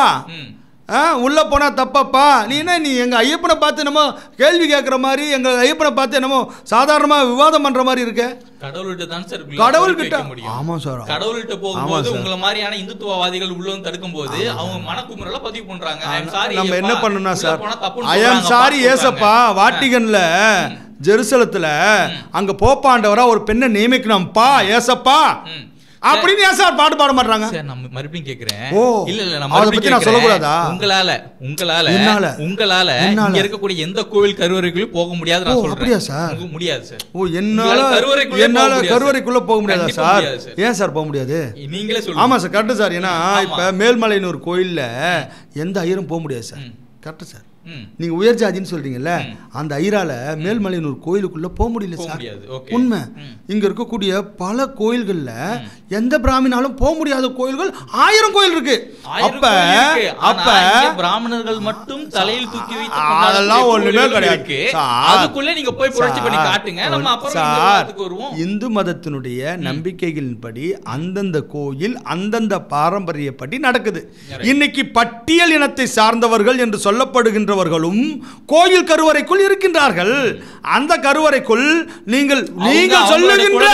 உள்ள போனா தப்பப்பா நீ என்ன நீ எங்க ஐயப்பனை பார்த்து என்னமோ கேள்வி கேட்கிற மாதிரி எங்க ஐயப்பனை பார்த்து என்னமோ சாதாரணமா விவாதம் பண்ற மாதிரி இருக்க. கடவுள்கிட்ட தான் சார் கடவுள்கிட்ட ஆமா சார் கடவுள்கிட்ட போகும்போது உங்களை மாதிரியான இந்துத்துவவாதிகள் உள்ள வந்து தடுக்கும் போது அவங்க மனக்குமுறல பதிவு பண்றாங்க. நம்ம என்ன பண்ணணும்னா சார் ஐ ஆம் சாரி ஏசப்பா வாட்டிகன்ல ஜெருசலத்துல அங்க போப்பாண்டவரா ஒரு பெண்ணை நியமிக்கணும்பா ஏசப்பா அப்படின்னு ஏன் சார் பாட்டு பாட மாட்டாங்க? சார் நான் மறுபடியும் கேக்குறேன். ஓ இல்ல இல்ல நான் அத பத்தி நான் சொல்ல கூடாதா? உங்களால உங்களால உங்களால இங்க இருக்கக்கூடிய எந்த கோவில் கருவறைக்குள்ள போக முடியாது நான் சொல்றேன். அப்படியே சார் முடியாது சார். ஓ என்னால கருவறைக்குள்ள என்னால கருவறைக்குள்ள போக முடியாதா சார்? ஏன் சார் போக முடியாது? நீங்களே சொல்லுங்க. ஆமா சார் கரெக்ட் சார். ஏன்னா இப்ப மேல்மலையனூர் கோயில்ல எந்த ஐயரும் போக முடியாது சார். Correct sir. நீங்க உயர் ஜாதின்னு சொல்றீங்கல்ல, அந்த ஐரால மேல்மலையனூர் கோயிலுக்குள்ள போக முடியல சார். உண்மை. இங்க இருக்கக்கூடிய பல கோயில்கள்ல எந்த பிராமணாலும் போக முடியாத கோயில்கள் ஆயிரம் கோயில் இருக்கு. அப்ப அப்ப பிராமணர்கள் மட்டும் தலையில் தூக்கி வைத்து அதெல்லாம் ஒண்ணுமே கிடையாது. அதுக்குள்ள நீங்க போய் புரட்சி பண்ணி காட்டுங்க, நம்ம அப்புறம் இதுக்கு வருவோம். இந்து மதத்தினுடைய நம்பிக்கைகளின்படி அந்தந்த கோயில் அந்தந்த பாரம்பரியப்படி நடக்குது. இன்னைக்கு பட்டியல் இனத்தை சார்ந்தவர்கள் என்று சொல்லப்படுகின்ற கோயில் கருவறைக்குள் இருக்கின்றார்கள். அந்த கருவறைக்குள் நீங்கள் நீங்கள் சொல்லுகின்ற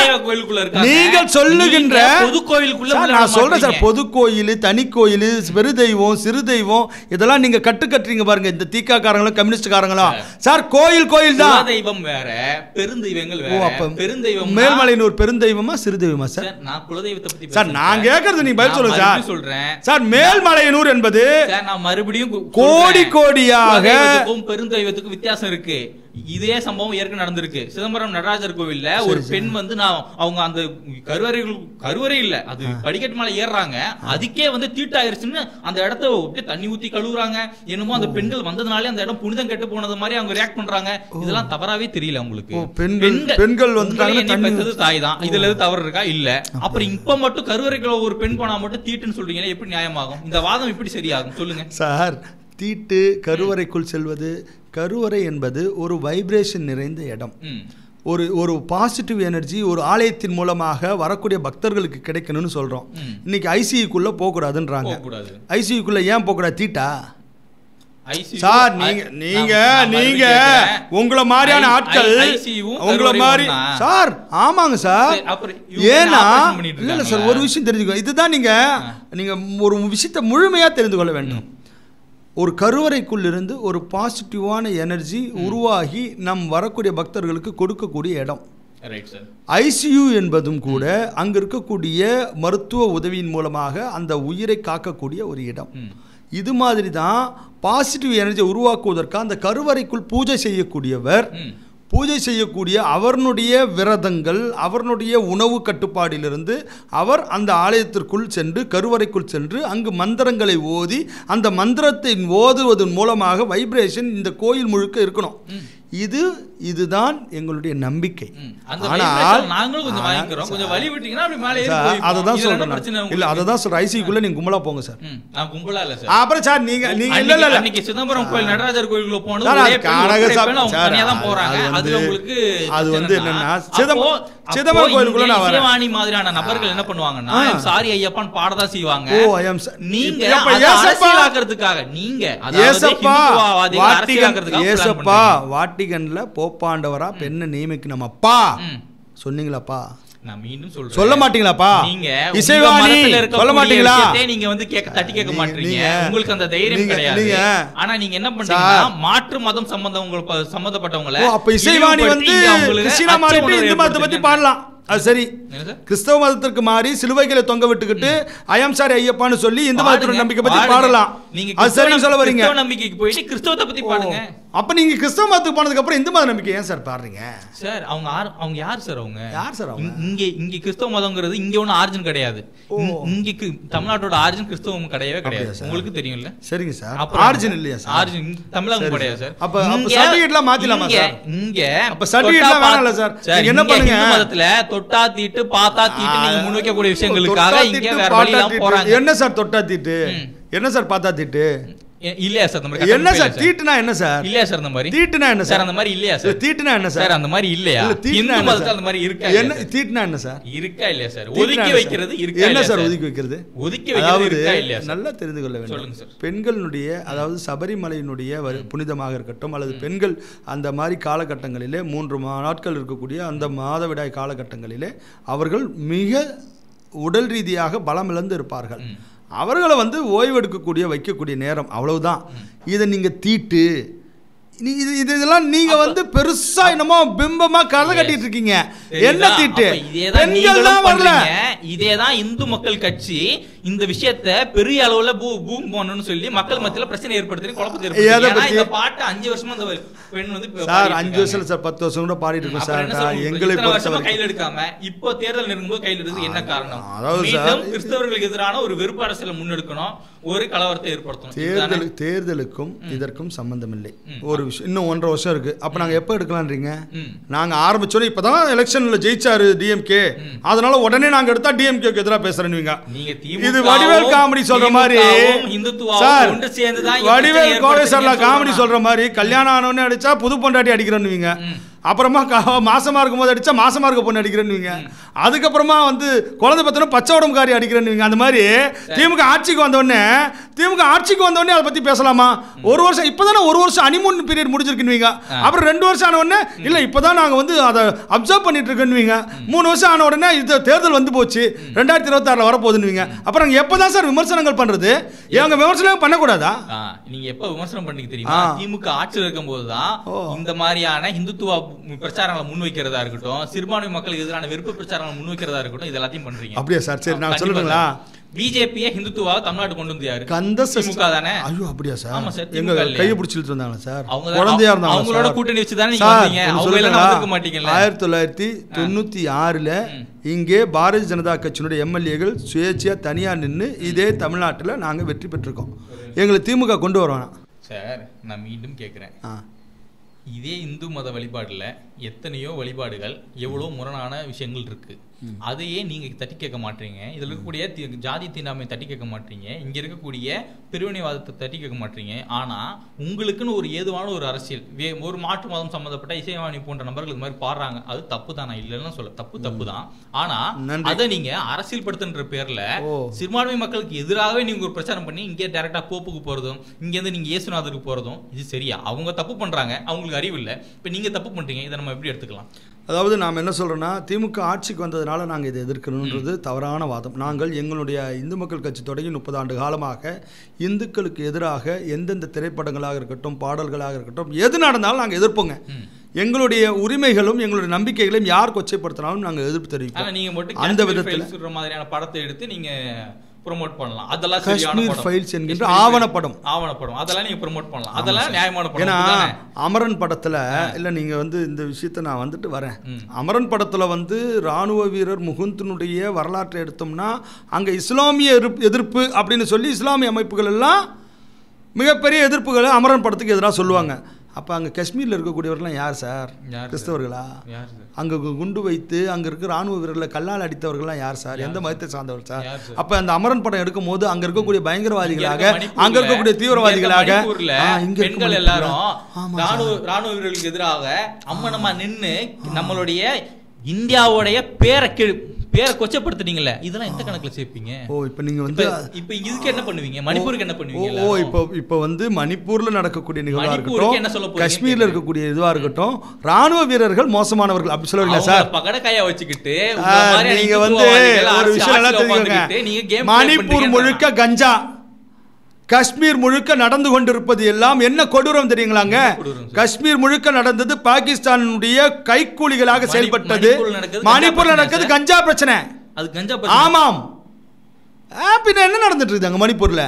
நீங்கள் சொல்லுகின்ற பொது கோயிலுக்குள்ள நான் சொல்றேன் சார், பொது கோயில் தனி கோயில் பெரு தெய்வம் சிறு தெய்வம் இதெல்லாம் நீங்க கட்டுக்கட்டுறீங்க பாருங்க. இந்த தீகா காரங்களும் கம்யூனிஸ்ட் காரங்களும் சார் கோயில் கோயில் தான், தெய்வம் வேற பெருந்தெய்வங்கள் வேற. பெருந்தெய்வம் மேல்மலையனூர் பெருந்தெய்வமா சிறு தெய்வமா சார்? நான் குலதெய்வத்தை பத்தி சார் நான் கேக்குறது நீங்க பதில் சொல்லுங்க சார். சொல்றேன் சார் மேல்மலையனூர் என்பது நான் மறுபடியும் கோடி கோடியா பெருந்தெய்வத்துக்கு வித்தியாசம் இருக்கு. இதே சம்பவம் ஏற்கனவே நடந்திருக்கு. சிதம்பரம் நடராஜர் கோவில்ல ஒரு பெண் வந்து நான் அவங்க அந்த கருவறை கருவறை இல்ல அது படிக்கட்டு மேல ஏறாங்க, அதுக்கே வந்து தீட்டாயிருச்சுன்னு அந்த இடத்த அப்படியே தண்ணி ஊத்தி கழுவுறாங்க. என்னமோ அந்த பெண்கள் வந்ததுனாலே அந்த இடம் புனிதம் கெட்டு போனது மாதிரி அவங்க ரியாக்ட் பண்றாங்க. இதெல்லாம் தவறாவே தெரியல உங்களுக்கு? பெண்கள் வந்து தாய் தான், இதுல எது தவறு இருக்கா? இல்ல. அப்புறம் இப்ப மட்டும் கருவறைக்குள்ள ஒரு பெண் போனா மட்டும் தீட்டுன்னு சொல்றீங்கன்னா எப்படி நியாயமாகும்? இந்த வாதம் எப்படி சரியாகும் சொல்லுங்க சார். தீட்டு கருவறைக்குள் செல்வது, கருவறை என்பது ஒரு வைப்ரேஷன் நிறைந்த இடம். ஒரு ஒரு பாசிட்டிவ் எனர்ஜி ஒரு ஆலயத்தின் மூலமாக வரக்கூடிய பக்தர்களுக்கு கிடைக்கணும்னு சொல்றோம். இன்னைக்கு ஐசியூக்குள்ள போக கூடாதுன்றாங்க. ஐசியூக்குள்ள ஏன் போக கூடாது? தீட்டா சார்? நீங்க நீங்க நீங்க உங்கள மாதிரியான ஆட்கள் உங்கள மாதிரி சார். ஆமாங்க சார். ஏன்னா இல்ல சார் ஒரு விஷயம் தெரிஞ்சுக்கோ, இதுதான் நீங்க நீங்க ஒரு விஷயத்தை முழுமையா தெரிந்து கொள்ள வேண்டும். ஒரு கருவறைக்குள் இருந்து ஒரு பாசிட்டிவான எனர்ஜி உருவாகி நம் வரக்கூடிய பக்தர்களுக்கு கொடுக்கக்கூடிய இடம். ஐசியூ என்பதும் கூட அங்க இருக்கக்கூடிய மருத்துவ உதவியின் மூலமாக அந்த உயிரை காக்கக்கூடிய ஒரு இடம். இது மாதிரி தான் பாசிட்டிவ் எனர்ஜி உருவாக்குவதற்காக அந்த கருவறைக்குள் பூஜை செய்யக்கூடியவர் பூஜை செய்யக்கூடிய அவருடைய விரதங்கள் அவருடைய உணவு கட்டுப்பாடிலிருந்து அவர் அந்த ஆலயத்திற்குள் சென்று கருவறைக்குள் சென்று அங்கு மந்திரங்களை ஓதி அந்த மந்திரத்தை ஓதுவதன் மூலமாக வைப்ரேஷன் இந்த கோயில் முழுக்க இருக்கணும். இது இதுதான் எங்களுடைய நம்பிக்கை. ஆனால் நாங்களும் கொஞ்சம் வாங்கிக்கிறோம், கொஞ்சம் வழி விட்டீங்கன்னா அப்படி மேலே ஏறி அததான் சொல்றேன். இல்ல அததான் சொல்றேன், ஐசிக்குள்ள நீங்க கும்பலா போங்க சார். நான் கும்பலா இல்ல சார். அப்புறம் சார் நீங்க நீங்க இல்ல இல்ல அன்னைக்கு சிதம்பரம் கோயில் நடராஜர் கோயிலுக்குள்ள போனது ஒரே கனக சார் தான் போறாங்க. அது உங்களுக்கு அது வந்து என்னன்னா சிதம்பரம் சிதம்பரம் கோயிலுக்குள்ள நான் வரேன். சிவானி மாதிரியான நபர்கள் என்ன பண்ணுவாங்கன்னா சாரி ஐயப்பான் பாடதான் செய்வாங்க. ஓ ஐ அம் நீங்க அரசியலாக்குறதுக்காக நீங்க அதாவது ஹிந்துவாதிகள் அரசியலாக்குறதுக்காக ஏசப்பா வாட்டிகன்ல போப்பாண்டவரா பெண்ணை நியமிக்கணுமப்பா சொன்னீங்களாப்பா? நான் மீண்டும் சொல்றேன். சொல்ல மாட்டீங்களாப்பா? நீங்க இசைவாணி சொல்ல மாட்டீங்களா? நீங்க வந்து கேட்க தட்டி கேட்க மாட்டீங்க. உங்களுக்கு அந்த தைரியம் கிடையாது. ஆனா நீங்க என்ன பண்றீங்கன்னா மாற்று மதம் சம்பந்தம் உங்களுக்கு சம்பந்தப்பட்டவங்கள அப்ப இசைவாணி வந்து கிறிஸ்டினா மாறிட்டு இந்து மதத்தை பத்தி பாடலாம். அது சரி. கிறிஸ்தவ மதத்திற்கு மாறி சிலுவைகளை தொங்க விட்டுக்கிட்டு ஐயம் சாரி ஐயப்பான்னு சொல்லி இந்து மதத்தோட நம்பிக்கை பத்தி பாடலாம். அது சரி சொல்ல வரீங்க. கிறிஸ்தவ நம்பிக்கைக்கு போயிட்டு கிறிஸ்தவத்தை பத்தி பாடுங்க. அப்ப நீங்க கிறிஸ்தவ மதத்துக்கு போனதுக்கு அப்புறம் இந்து மத நம்பிக்கை ஏன் சார் பாடுறீங்க சார்? அவங்க அவங்க யார் சார்? அவங்க யார் சார்? இங்க இங்க கிறிஸ்தவ மதம்ங்கிறது இங்க ஒன்னும் ஆரிஜின் கிடையாது. இங்க தமிழ்நாட்டோட ஆரிஜின் கிறிஸ்தவம் கிடையவே கிடையாது. உங்களுக்கு தெரியும்ல? சரிங்க சார். ஆரிஜின் இல்லையா சார்? ஆரிஜின் தமிழகம் கிடையாது சார். அப்ப அப்ப சர்டிபிகேட்லாம் மாத்திலாமா சார்? இங்க அப்ப சர்டிபிகேட்லாம் வேணாம்ல சார். நீங்க என்ன பண்ணுங்க? இந்து மதத்துல தொட்டா தீட்டு பாத்தா தீட்டு நீங்க முன்வைக்கக்கூடிய விஷயங்களுக்காக இங்க வேற வழியெல்லாம் போறாங்க. என்ன சார் தொட்டா தீட்டு? என்ன சார் பாத்தா தீட்டு? இல்லையா சார்? அந்த மாதிரி என்ன சார்? தீட்டுனா என்ன சார்? இல்லையா சார்? அந்த மாதிரி தீட்டுனா என்ன சார்? அந்த மாதிரி இல்லையா சார்? தீட்டுனா என்ன சார்? அந்த மாதிரி இல்லையா? இந்து மதத்துல அந்த மாதிரி இருக்கா? என்ன தீட்டுனா என்ன சார்? இருக்கா இல்லையா சார்? ஒதுக்கி வைக்கிறது இருக்கா? என்ன சார் ஒதுக்கி வைக்கிறது? ஒதுக்கி வைக்கிறது இருக்கா இல்லையா? நல்லா தெரிந்து கொள்ள வேண்டும். சொல்லுங்க சார். பெண்களுடைய அதாவது சபரிமலையினுடைய புனிதமாக இருக்கட்டும் அல்லது பெண்கள் அந்த மாதிரி காலகட்டங்களிலே மூன்று நாட்கள் இருக்கக்கூடிய அந்த மாதவிடாய் காலகட்டங்களிலே அவர்கள் மிக உடல் ரீதியாக பலம் இழந்து இருப்பார்கள். அவர்களை வந்து ஓய்வெடுக்கக்கூடிய வைக்கக்கூடிய நேரம், அவ்வளவுதான். இதை நீங்க தீட்டு நீ இது இது இதெல்லாம் நீங்க வந்து பெருசா என்னமோ பிம்பமா கதை கட்டிட்டு இருக்கீங்க. என்ன தீட்டு? பெண்கள் தான் வரல. இதேதான் இந்து மக்கள் கட்சி இந்த விஷயத்தை பெரிய அளவுல பூம் பண்ணணும்னு சொல்லி மக்கள் மத்தியில பிரச்சனை ஏற்படுத்தி குழப்பத்தை ஏற்படுத்தி இந்த பாட்டு அஞ்சு வருஷமா அந்த பெண் வந்து சார் அஞ்சு வருஷம் சார் பத்து வருஷம் கூட பாடிட்டு இருக்கோம் சார். எங்களை வருஷமா கையில் எடுக்காம இப்போ தேர்தல் நெருங்கும்போது கையில் எடுத்து என்ன காரணம்? அதாவது கிறிஸ்தவர்களுக்கு எதிரான ஒரு வெறுப்பு அரசியலை முன்னெடுக்கணும், ஒரு கலவரத்தை ஏற்படுத்தணும். தேர்தல் தேர்தலுக்கும் இதற்கும் சம்பந்தம் இல்லை. ஒரு இன்னும் ஒன்றரை வருஷம் இருக்கு. அப்ப நாங்க எப்ப எடுக்கலாம்ன்றீங்க? நாங்க ஆரம்பிச்சோம் இப்பதான் எலெக்ஷன்ல ஜெயிச்சாரு டிஎம்கே, அதனால உடனே நாங்க எடுத்தா டிஎம்கேக்கு எதிராக பேசுறேன்னு. இது வடிவேல் காமெடி சொல்ற மாதிரி சார், வடிவேல் கோடேஸ்வரல காமெடி சொல்ற மாதிரி கல்யாணம் ஆனவனே அடிச்சா புது பொண்டாட்டி அடிக்கிறேன்னு, அப்புறமா மாசமா இருக்கும் போது அடிச்சா மாசமா இருக்க பொண்ணு அடிக்கிறேன்னு, அதுக்கப்புறமா வந்து குழந்தை பத்தின பச்சை உடம்புக்காரி அடிக்கிறேன்னு. அந்த மாதிரி திமுக ஆட்சிக்கு வந்தோடனே திமுக ஆட்சிக்கு வந்தோடனே அதை பத்தி பேசலாமா? ஒரு வருஷம் இப்பதானே ஒரு வருஷம் ஹனிமூன் பீரியட் முடிச்சிருக்குன்னு, அப்புறம் ரெண்டு வருஷம் ஆன உடனே இல்ல இப்பதான் நாங்க வந்து அதை அப்சர்வ் பண்ணிட்டு இருக்கோன்னு, மூணு வருஷம் ஆன உடனே இது தேர்தல் வந்து போச்சு ரெண்டாயிரத்தி இருபத்தி ஆறுல வரப்போகுதுன்னு. அப்புறம் எப்பதான் சார் விமர்சனங்கள் பண்றது? எங்க விமர்சனம் பண்ணக்கூடாதா? நீங்க எப்ப விமர்சனம் பண்ணிக்க தெரியுமா? திமுக ஆட்சியில் இருக்கும் போதுதான் இந்த மாதிரியான இந்துத்துவ பிரச்சாரங்களை முன்வைக்கிறதா இருக்கட்டும், சிறுபான்மை மக்களுக்கு எதிரான வெறுப்பு பிரச்சாரங்களை முன்வைக்கிறதா இருக்கட்டும், இது எல்லாத்தையும் பண்றீங்க. அப்படியே சார்? சரி நான் சொல்லுங்களா? பிஜேபியை ஹிந்துத்துவாவை தமிழ்நாடு கொண்டு வந்து யாரு? கந்த திமுக தானே. ஐயோ அப்படியா சார்? ஆமா சார். எங்க கையை பிடிச்சிட்டு இருந்தாங்க சார், குழந்தையா இருந்தாங்க. அவங்களோட கூட்டணி வச்சு தானே நீங்க வந்தீங்க. அவங்க எல்லாம் வந்துக்க மாட்டீங்கல்ல. ஆயிரத்தி தொள்ளாயிரத்தி தொண்ணூத்தி ஆறுல இங்கே பாரதிய ஜனதா கட்சியினுடைய எம்எல்ஏகள் சுயேட்சையா தனியா நின்று இதே தமிழ்நாட்டில் நாங்க வெற்றி பெற்றிருக்கோம். எங்களை திமுக கொண்டு வருவாங்க சார். நான் மீண்டும் கேட்கிறேன், இதே இந்து மத வழிபாடுல எத்தனையோ வழிபாடுகள் எவ்வளோ முரணான விஷயங்கள் இருக்கு. அதையே நீங்க தட்டி கேட்க மாட்டீங்க. இதுல இருக்கக்கூடிய ஜாதி தீண்டாமை தட்டி கேட்க மாட்டீங்க. இங்க இருக்கக்கூடிய பிரிவினைவாதத்தை தட்டி கேட்க மாட்டீங்க. ஆனா உங்களுக்குன்னு ஒரு ஏதுவான ஒரு அரசியல், ஒரு மாற்று மதம் சம்பந்தப்பட்ட இசைவாணி போன்ற நபர்கள் இது மாதிரி பாடுறாங்க, அது தப்பு தான். நான் இல்லைன்னு சொல்ல, தப்பு தப்பு தான். ஆனா அதை நீங்க அரசியல் படுத்துன்ற பேர்ல சிறுபான்மை மக்களுக்கு எதிராகவே நீங்க ஒரு பிரச்சாரம் பண்ணி இங்கே டைரக்டா போப்புக்கு போறதும் இங்க இருந்து நீங்க இயேசுநாதருக்கு போறதும் இது சரியா? அவங்க தப்பு பண்றாங்க, அவங்களுக்கு அறிவு இல்லை. இப்ப நீங்க தப்பு பண்றீங்க, இதை நம்ம எப்படி எடுத்துக்கலாம்? அதாவது நாம் என்ன சொல்கிறோன்னா, திமுக ஆட்சிக்கு வந்ததுனால நாங்கள் இதை எதிர்க்கணுன்றது தவறான வாதம். நாங்கள் எங்களுடைய இந்து மக்கள் கட்சி தொடங்கி முப்பது ஆண்டு காலமாக இந்துக்களுக்கு எதிராக எந்தெந்த திரைப்படங்களாக இருக்கட்டும், பாடல்களாக இருக்கட்டும், எது நடந்தாலும் நாங்கள் எதிர்ப்போங்க. எங்களுடைய உரிமைகளும் எங்களுடைய நம்பிக்கைகளையும் யார் கொச்சைப்படுத்தினாலும் நாங்கள் எதிர்ப்பு தெரிவிப்போம். அந்த விதத்தில் சொல்கிற மாதிரியான படத்தை எடுத்து நீங்கள் ப்ரோமோட் பண்ணலாம். அதெல்லாம் காஷ்மீர் ஃபைல்ஸ் என்கின்ற ஆவணப்படம் ஆவணப்படம் அதெல்லாம் நீங்க ப்ரோமோட் பண்ணலாம். அதெல்லாம் நியாயமான படம். ஏன்னா அமரன் படத்துல இல்ல நீங்க வந்து இந்த விஷயத்தை நான் வந்துட்டு வரேன். அமரன் படத்துல வந்து ராணுவ வீரர் முகுந்தினுடைய வரலாற்றை எடுத்தோம்னா அங்க இஸ்லாமிய எதிர்ப்பு அப்படின்னு சொல்லி இஸ்லாமிய அமைப்புகள் எல்லாம் மிகப்பெரிய எதிர்ப்புகளை அமரன் படத்துக்கு எதிராக சொல்லுவாங்க. அப்போ அங்கே காஷ்மீரில் இருக்கக்கூடியவர்கள்லாம் யார் சார்? கிறிஸ்தவர்களா? அங்கே குண்டு வைத்து அங்கே இருக்க ராணுவ வீரர்களை கல்லால் அடித்தவர்கள்லாம் யார் சார்? எந்த மதத்தை சார்ந்தவர் சார்? அப்போ அந்த அமரன் படம் எடுக்கும் போது அங்கே இருக்கக்கூடிய பயங்கரவாதிகளாக, அங்கே இருக்கக்கூடிய தீவிரவாதிகளாக பெண்கள் எல்லாரும் ராணுவ வீரர்களுக்கு எதிராக அம்மனமா நின்று நம்மளுடைய இந்தியாவுடைய பேரை பேரை கொச்சப்படுத்துறீங்கல்ல, இதெல்லாம் எந்த கணக்குல சேர்ப்பீங்க? ஓ இப்போ நீங்க வந்து இப்போ இதுக்கு என்ன பண்ணுவீங்க? மணிப்பூருக்கு என்ன பண்ணுவீங்க? ஓ இப்போ இப்போ வந்து மணிப்பூர்ல நடக்கக்கூடிய நிகழ்வா இருக்கட்டும், காஷ்மீர்ல இருக்கக்கூடிய இதுவா இருக்கட்டும், ராணுவ வீரர்கள் மோசமானவர்கள் அப்படி சொல்லுவீங்களா சார்? பகடக்காயா வச்சுக்கிட்டு நீங்க வந்து ஒரு விஷயம் எல்லாம் தெரிஞ்சுக்கோங்க. மணிப்பூர் முழுக்க கஞ்சா, காஷ்மீர் முழுக்க நடந்து கொண்டிருப்பது எல்லாம் என்ன கொடூரம் தெரியுங்களாங்க? காஷ்மீர் முழுக்க நடந்தது பாகிஸ்தானுடைய கைக்கூலிகளாக செயல்பட்டது. மணிப்பூர்ல நடக்கிறது கஞ்சா பிரச்சனை. அது கஞ்சா பிரச்சனை. ஆமாம். பின்ன என்ன நடந்துட்டு இருக்காங்க மணிப்பூர்ல?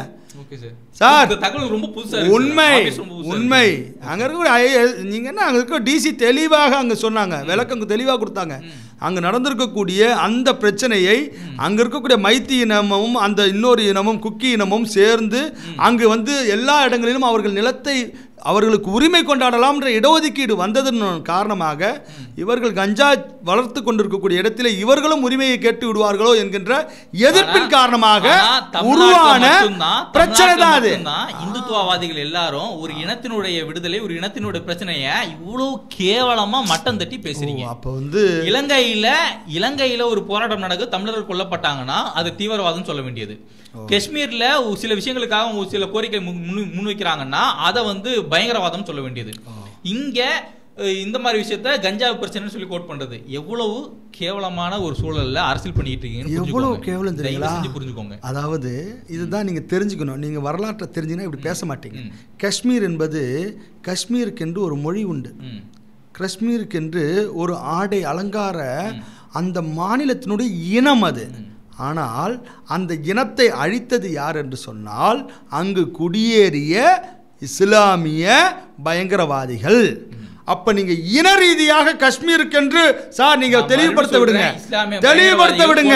சார் தகவல் ரொம்ப புதுசா இருக்கு. உண்மை உண்மை அங்க இருக்க நீங்க என்ன அங்க இருக்க டிசி தெளிவாக அங்க சொன்னாங்க, விளக்கம் தெளிவாக கொடுத்தாங்க. அங்க நடந்திருக்கக்கூடிய அந்த பிரச்சனையை அங்க இருக்கக்கூடிய மைத்தி இனமும் அந்த இன்னொரு இனமும் குக்கி இனமும் சேர்ந்து அங்கு வந்து எல்லா இடங்களிலும் அவர்கள் நிலத்தை அவர்களுக்கு உரிமை கொண்டாடலாம் என்ற இடஒதுக்கீடு வந்ததன் காரணமாக இவர்கள் கஞ்சா வளர்த்து கொண்டிருக்கக்கூடிய இடத்திலே இவர்களும் உரிமையை கேட்டு விடுவார்களோ என்கின்ற எதிர்ப்பின் காரணமாக உருவான பிரச்சனை தான் அது. இந்துத்துவவாதிகள் எல்லாரும் ஒரு இனத்தினுடைய விடுதலை, ஒரு இனத்தினுடைய பிரச்சனையை இவ்வளவு கேவலமா மட்டம் தட்டி பேசுறீங்க. அப்ப வந்து இலங்கையில இலங்கையில ஒரு போராட்டம் நடக்குது, தமிழர்கள் கொல்லப்பட்டாங்கன்னா அது தீவிரவாதம் சொல்ல வேண்டியது. காஷ்மீர்ல சில விஷயங்களுக்காக சில கோரிக்கை முன்வைக்கிறாங்கன்னா அதை வந்து பயங்கரவாதம் சொல்ல வேண்டியது. இங்க இந்த மாதிரி விஷயத்த கஞ்சா பிரச்சனை சொல்லி கோட் பண்றது எவ்வளவு கேவலமான ஒரு சூழல்ல அரசியல் பண்ணிட்டு இருக்கீங்க. எவ்வளவு கேவலம் தெரியுங்களா? புரிஞ்சுக்கோங்க. அதாவது இதுதான் நீங்க தெரிஞ்சுக்கணும். நீங்க வரலாற்றை தெரிஞ்சுன்னா இப்படி பேச மாட்டீங்க. காஷ்மீர் என்பது காஷ்மீருக்கென்று ஒரு மொழி உண்டு, காஷ்மீருக்கென்று ஒரு ஆடை அலங்கார அந்த மாநிலத்தினுடைய இனம் அது. ஆனால் அந்த இனத்தை அழித்தது யார் என்று சொன்னால் அங்கு குடியேறிய இஸ்லாமிய பயங்கரவாதிகள். அப்ப நீங்க இன ரீதியாக காஷ்மீருக்கென்று சார் நீங்க தெளிவுபடுத்த விடுங்க, தெளிவுபடுத்த விடுங்க.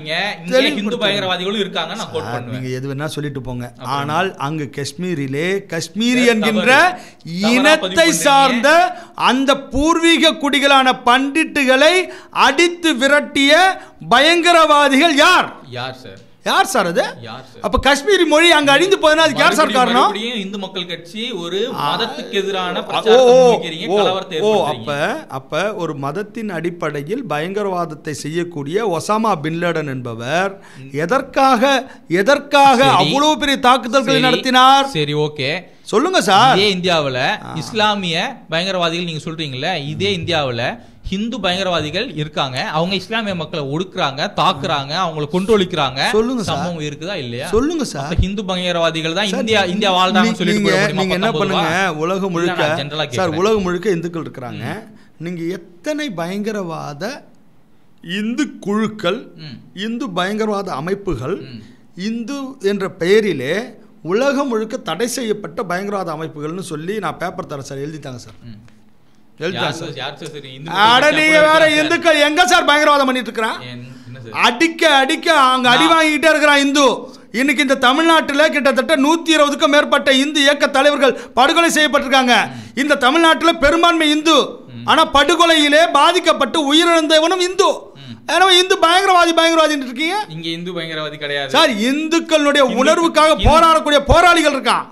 இந்து பயங்கரவாதிகளும் இருக்காங்க, நான் கோட் பண்ணுவேன். நீங்க எது வேணா சொல்லிட்டு போங்க. ஆனால் அங்கு காஷ்மீரிலே காஷ்மீரி என்கின்ற இனத்தை சார்ந்த அந்த பூர்வீக குடிகளான பண்டிட்டுகளை அடித்து விரட்டிய பயங்கரவாதிகள் யார்? யார் சார்? யார் சார் அது? அப்ப காஷ்மீரி மொழி அங்க அழிந்து போதுனா அதுக்கு யார் சார் காரணம்? இந்து மக்கள் கட்சி ஒரு மதத்துக்கு எதிரான பிரச்சாரத்தை முன்வைக்கிறீங்க, கலவரத்தை ஏற்படுத்துறீங்க. அப்ப அப்ப ஒரு மதத்தின் அடிப்படையில் பயங்கரவாதத்தை செய்யக்கூடிய ஒசாமா பின் லேடன் என்பவர் எதற்காக எதற்காக அவ்வளவு பெரிய தாக்குதல்களை நடத்தினார்? சரி, ஓகே, சொல்லுங்க சார். இதே இந்தியாவுல இஸ்லாமிய பயங்கரவாதிகள் நீங்க சொல்றீங்கல்ல, இதே இந்தியாவுல ஹிந்து பயங்கரவாதிகள் இருக்காங்க, அவங்க இஸ்லாமிய மக்களை ஒடுக்குறாங்க, தாக்குறாங்க, அவங்களை கொண்டொழிக்கிறாங்க. சொல்லுங்க சம்பவம் இருக்குதா இல்லையா? சொல்லுங்க சார். ஹிந்து பயங்கரவாதிகள் தான் இந்தியா இந்தியா வாழ்றாங்கன்னு சொல்லிட்டு நீங்க என்ன பண்ணுங்க, உலகம் முழுக்க சார் உலகம் முழுக்க இந்துக்கள் இருக்கிறாங்க. நீங்க எத்தனை பயங்கரவாத இந்து குழுக்கள், இந்து பயங்கரவாத அமைப்புகள், இந்து என்ற பெயரிலே உலகம் முழுக்க தடை செய்யப்பட்ட பயங்கரவாத அமைப்புகள்னு சொல்லி நான் பேப்பர் தரேன் சார், எழுதிட்டாங்க சார். இந்துக்கள் எங்க சார் பயங்கரவாதம் பண்ணிட்டு இருக்கிறான்? அடிக்க அடிக்க அங்க அடி வாங்கிட்டே இருக்கிறான் இந்து. இன்னைக்கு இந்த தமிழ்நாட்டில் கிட்டத்தட்ட நூத்தி இருபதுக்கும் மேற்பட்ட இந்து இயக்க தலைவர்கள் படுகொலை செய்யப்பட்டிருக்காங்க. இந்த தமிழ்நாட்டில் பெரும்பான்மை இந்து, ஆனா படுகொலையிலே பாதிக்கப்பட்டு உயிரிழந்தவனும் இந்து. இந்து பயங்கரவாதி பயங்கரவாதி இருக்கீங்க. இங்க இந்து பயங்கரவாதி கிடையாது சார். இந்துக்களுடைய உணர்வுக்காக போராடக்கூடிய போராளிகள் இருக்கான்.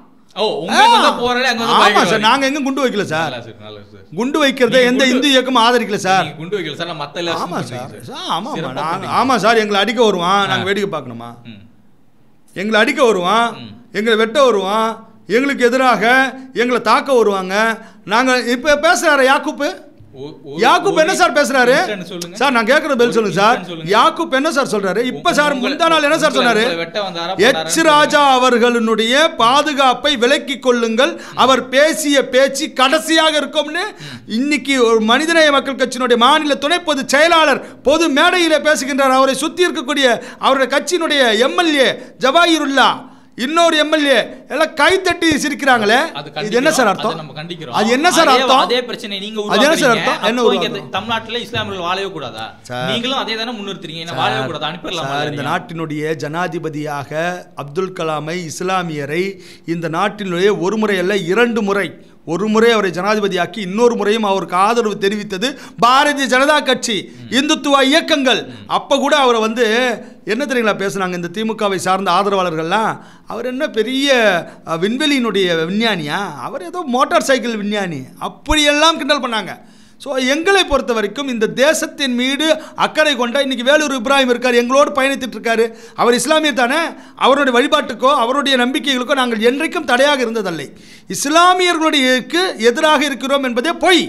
நாங்க எங்க குண்டு வைக்கல சார், குண்டு வைக்கிறத எந்த இந்து இயக்கமும் ஆதரிக்கல சார். ஆமா சார், ஆமா ஆமா சார். எங்களை அடிக்க வருவான், நாங்க வேடிக்கை பார்க்கணுமா? எங்களை அடிக்க வருவான், எங்களை வெட்ட வருவான், எங்களுக்கு எதிராக எங்களை தாக்க வருவாங்க. நாங்க இப்ப பேசுறாரு யாக்கூப், யாக்கூப் என்ன சார் பேசுறாரு சார்? நான் கேட்கற பதில் சொல்லுங்க சார். யாக்கூப் என்ன சார் சொல்றாரு இப்ப சார்? முந்தா நாள் என்ன சார் சொன்னாரு? எச் ராஜா அவர்களுடைய பாதுகாப்பை விலக்கிக் கொள்ளுங்கள், அவர் பேசிய பேச்சு கடைசியாக இருக்கும்னு இன்னைக்கு ஒரு மனிதநேய மக்கள் கட்சியினுடைய மாநில துணை பொதுச் செயலாளர் பொது மேடையில பேசுகின்றார். அவரை சுத்தி இருக்கக்கூடிய அவருடைய கட்சியினுடைய எம்எல்ஏ ஜவாஹிருல்லா, இன்னொரு எம்எல்ஏ எல்லாம் கை தட்டி சிரிக்கிறாங்களே, இது என்ன சார் அர்த்தம்? அது என்ன சார் அர்த்தம்? அதே பிரச்சனை நீங்க அது என்ன சார் அர்த்தம்? என்ன தமிழ்நாட்டுல இஸ்லாமியர்கள் வாழவே கூடாதா? நீங்களும் அதே தானே முன்னிறுத்துறீங்க, வாழவே கூடாதா? அனுப்பிடலாம். இந்த நாட்டினுடைய ஜனாதிபதியாக அப்துல் கலாமை, இஸ்லாமியரை இந்த நாட்டினுடைய ஒரு முறை அல்ல இரண்டு முறை, ஒரு முறை அவரை ஜனாதிபதியாக்கி இன்னொரு முறையும் அவருக்கு ஆதரவு தெரிவித்தது பாரதிய ஜனதா கட்சி, இந்துத்துவ இயக்கங்கள். அப்போ கூட அவரை வந்து என்ன தெரியுங்களா பேசுனாங்க இந்த திமுகவை சார்ந்த ஆதரவாளர்கள்லாம்? அவர் என்ன பெரிய விண்வெளியினுடைய விஞ்ஞானியா? அவர் ஏதோ மோட்டார் சைக்கிள் விஞ்ஞானி அப்படியெல்லாம் கிண்டல் பண்ணாங்க. ஸோ எங்களை பொறுத்த வரைக்கும் இந்த தேசத்தின் மீது அக்கறை கொண்ட இன்றைக்கி வேலூர் இப்ராஹிம் இருக்கார், எங்களோடு பயணித்துட்டு இருக்காரு. அவர் இஸ்லாமியர் தானே, அவருடைய வழிபாட்டுக்கோ அவருடைய நம்பிக்கைகளுக்கோ நாங்கள் என்றைக்கும் தடையாக இருந்ததில்லை. இஸ்லாமியர்களுடையக்கு எதிராக இருக்கிறோம் என்பதே பொய்.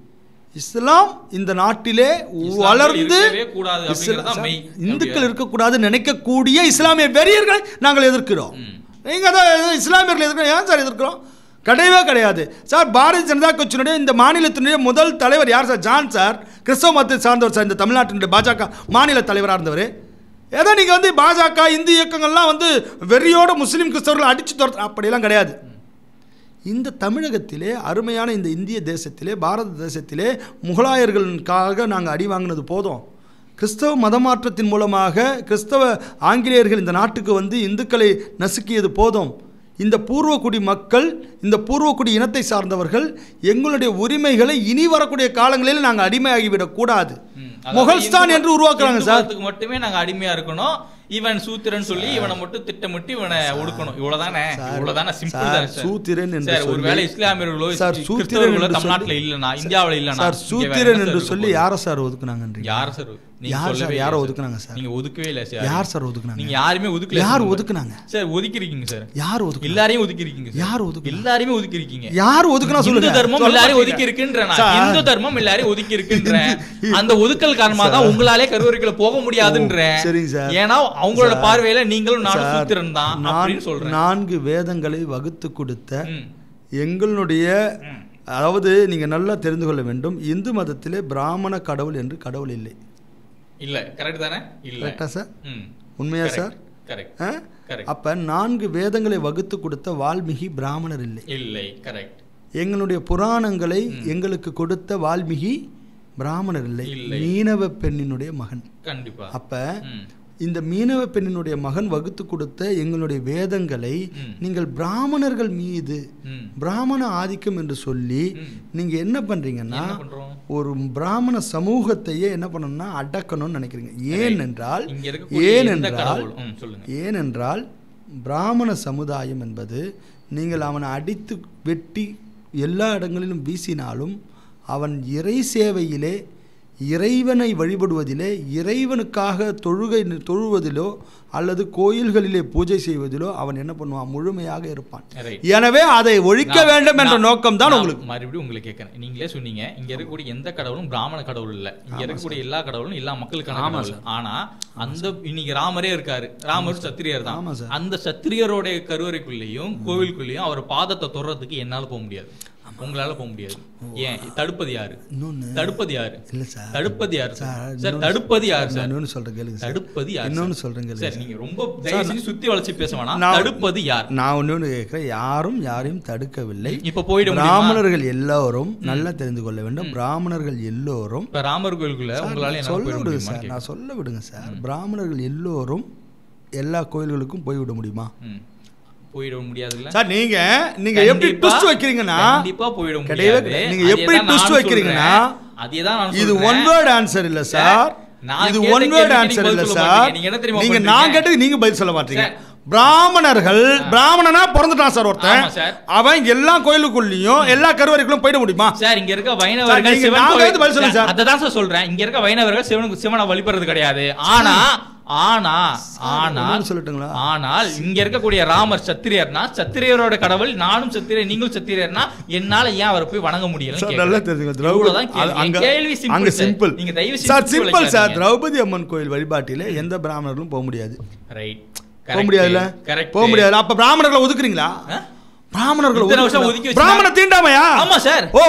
இஸ்லாம் இந்த நாட்டிலே வளர்ந்து இந்துக்கள் இருக்கக்கூடாது நினைக்கக்கூடிய இஸ்லாமிய வெறியர்களை நாங்கள் எதிர்க்கிறோம். நீங்கள் தான் இஸ்லாமியர்கள் எதிர்க்கிறோம். ஏன் சார் எதிர்க்கிறோம்? கிடையவே கிடையாது சார். பாரதிய ஜனதா கட்சியினுடைய இந்த மாநிலத்தினுடைய முதல் தலைவர் யார் சார்? ஜான் சார், கிறிஸ்தவ மதத்தை சார்ந்தவர் சார். இந்த தமிழ்நாட்டினுடைய பாஜக மாநில தலைவராக இருந்தவர். ஏதோ நீங்கள் வந்து பாஜக இந்து இயக்கங்கள்லாம் வந்து வெறியோட முஸ்லீம் கிறிஸ்தவர்கள் அடித்து துரத்து அப்படியெல்லாம் கிடையாது. இந்த தமிழகத்திலே அருமையான இந்த இந்திய தேசத்திலே பாரத தேசத்திலே முகலாயர்களுக்காக நாங்கள் அடி வாங்கினது போதும். கிறிஸ்தவ மதமாற்றத்தின் மூலமாக கிறிஸ்தவ ஆங்கிலேயர்கள் இந்த நாட்டுக்கு வந்து இந்துக்களை நசுக்கியது போதும். இந்த பூர்வக்குடி மக்கள், இந்த பூர்வக்குடி இனத்தை சார்ந்தவர்கள் எங்களுடைய உரிமைகளை இனி வரக்கூடிய காலங்களில் நாங்கள் அடிமையாகிவிடக்கூடாது. முகல்ஸ்தான் என்று உருவாக்குறாங்க சார். மட்டுமே நாங்கள் அடிமையா இருக்கணும். இவன் சூத்திரன் சொல்லி இவனை மட்டும் திட்டமிட்டு இவனை ஒடுக்கணும். இவ்வளவுதானே, இவ்வளவுதானே சிம்பிள் தான். சூத்திரன் என்று ஒருவேளை இஸ்லாமியர்களோ கிறிஸ்தவர்களோ தமிழ்நாட்டுல இல்லனா, இந்தியாவுல இல்லனா சார், சூத்திரன் என்று சொல்லி யார சார் ஒதுக்குனாங்க? யார சார் யார் சார் யாரை ஒதுக்குனாங்க சார்? நீங்க ஒதுக்கவே இல்ல சார். யார் சார் ஒதுக்குனாங்க? நீங்க யாருமே ஒதுக்கல. யார் ஒதுக்குனாங்க சார்? ஒதுக்கிருக்கீங்க சார். யார் ஒதுக்கு? எல்லாரையும் ஒதுக்கிருக்கீங்க சார். யார் ஒதுக்கு? எல்லாரையுமே ஒதுக்கிருக்கீங்க. யார் ஒதுக்குனா சொல்லுங்க. இந்து தர்மம் எல்லாரையும் ஒதுக்கி இருக்குன்றேன். இந்து தர்மம் எல்லாரையும் ஒதுக்கி இருக்குன்றேன். அந்த ஒதுக்கல் காரணமாக தான் உங்களாலே கருவறைக்குள்ள போக முடியாதுன்றேன். சரிங்க சார். ஏன்னா அவங்களோட பார்வையில நீங்களும் நானும் சூத்திரன் தான் அப்படின்னு சொல்றேன். நான்கு வேதங்களை வகுத்து கொடுத்த எங்களுடைய, அதாவது நீங்க நல்லா தெரிந்து கொள்ள வேண்டும், இந்து மதத்திலே பிராமண கடவுள் என்று கடவுள் இல்லை. இல்ல, கரெக்ட் தானே? இல்ல, கரெக்டா சார்? உண்மையா சார்? கரெக்ட். அப்ப நான்கு வேதங்களை வகுத்து கொடுத்த வால்மீகி பிராமணர் இல்லை. இல்லை, கரெக்ட். எங்களுடைய புராணங்களை எங்களுக்கு கொடுத்த வால்மீகி பிராமணர் இல்லை, மீனவ பெண்ணினுடைய மகன். கண்டிப்பா. அப்ப இந்த மீனவ பெண்ணினுடைய மகன் வகுத்து கொடுத்த எங்களுடைய வேதங்களை நீங்கள் பிராமணர்கள் மீது பிராமண ஆதிக்கம் என்று சொல்லி நீங்க என்ன பண்றீங்கன்னா ஒரு பிராமண சமூகத்தையே என்ன பண்ணணும்னா அடக்கணும்னு நினைக்கிறீங்க. ஏனென்றால் ஏனென்றால் ஏனென்றால் பிராமண சமுதாயம் என்பது நீங்கள் அவனை அடித்து வெட்டி எல்லா இடங்களிலும் வீசினாலும் அவன் இறை சேவையிலே, இறைவனை வழிபடுவதிலே, இறைவனுக்காக தொழுகை தொழுவதிலோ அல்லது கோயில்களிலே பூஜை செய்வதிலோ அவன் என்ன பண்ணுவான்? முழுமையாக இருப்பான். எனவே அதை ஒழிக்க வேண்டும் என்ற நோக்கம் தான் உங்களுக்கு. மறுபடியும் உங்களுக்கு கேட்கறேன். நீங்களே சொன்னீங்க இங்க இருக்கக்கூடிய எந்த கடவுளும் பிராமண கடவுள் இல்ல, இங்க இருக்கக்கூடிய எல்லா கடவுளும் எல்லா மக்களுக்கான கடவுள். ஆனா அந்த இன்னைக்கு ராமரே இருக்காரு, ராமர் சத்திரியர் தான். அந்த சத்திரியரோட கருவறைக்குள்ளேயும் கோவிலுக்குள்ளேயும் அவர் பாதத்தை தொடுறதுக்கு என்னால போக முடியாது, உங்களால போக முடியாது. ஏன்? தடுப்பது யாரு? தடுப்பது யாரு? இல்ல சார், தடுப்பது யாரு சார்? தடுப்பது யாரு சார்? இன்னொன்னு சொல்றேன் கேளுங்க. தடுப்பது யாரு? இன்னொன்னு சொல்றேன் கேளுங்க சார். நீங்க ரொம்ப தயவு செஞ்சு சுத்தி வளைச்சு பேச வேணாம். தடுப்பது யார்? நான் ஒண்ணு கேக்குறேன். யாரும் யாரையும் தடுக்கவில்லை. இப்ப போய்ட பிராமணர்கள் எல்லோரும் நல்லா தெரிந்து கொள்ள வேண்டும். பிராமணர்கள் எல்லோரும் இப்ப ராமர் கோயிலுக்குள்ள உங்களால என்ன சொல்ல விடுங்க சார்? நான் சொல்ல விடுங்க சார். பிராமணர்கள் எல்லோரும் எல்லா கோயில்களுக்கும் போய்விட முடியுமா? போயிட முடியாதுல்ல சார். நீங்க நீங்க எப்படி ட்விஸ்ட் வைக்கிறீங்கன்னா கண்டிப்பா போயிட முடியாது. நீங்க எப்படி ட்விஸ்ட் வைக்கிறீங்கன்னா அதேதான் நான் சொல்றேன். இது ஒன் வேர்ட் ஆன்சர் இல்ல சார். இது ஒன் வேர்ட் ஆன்சர் இல்ல சார். நீங்க நான் கேட்டது நீங்க பதில் சொல்ல மாட்டீங்க. பிராமணர்கள், பிராமணனா பிறந்துட்டான் சார் ஒருத்தன், அவன் எல்லா கோயிலுக்குள்ளயும் எல்லா கருவறைக்குள்ளும் போயிட முடியுமா சார்? இங்க இருக்க வைணவர்கள் சிவன் பதில் சொல்லுங்க சார். அததான் சார் சொல்றேன். இங்க இருக்க வைணவர்கள் சிவனுக்கு சிவனை வழிபடுறது கிடையாது. ஆனா ஆனா ஆனால் சொல்லட்டுங்களா? ஆனால் இங்க இருக்கக்கூடிய ராமர் சத்திரியர்னா, சத்திரியரோட கடவுள், நானும் சத்திரியர் நீங்களும் சத்திரியர்னா என்னால ஏன் அவரை போய் வணங்க முடியல? நல்லா தெரிஞ்சுங்க. கேள்வி சிம்பிள். நீங்க தயவு செஞ்சு சிம்பிள் சார். திரௌபதி அம்மன் கோயில் வழிபாட்டில எந்த பிராமணர்களும் போக முடியாது. ரைட், போக முடியாதுல்ல? போக முடியாது. அப்ப பிராமணர்களை ஒதுக்குறீங்களா? பிராமணர்கள் பிராமண தீண்டாமையா? ஆமா சார். ஓ,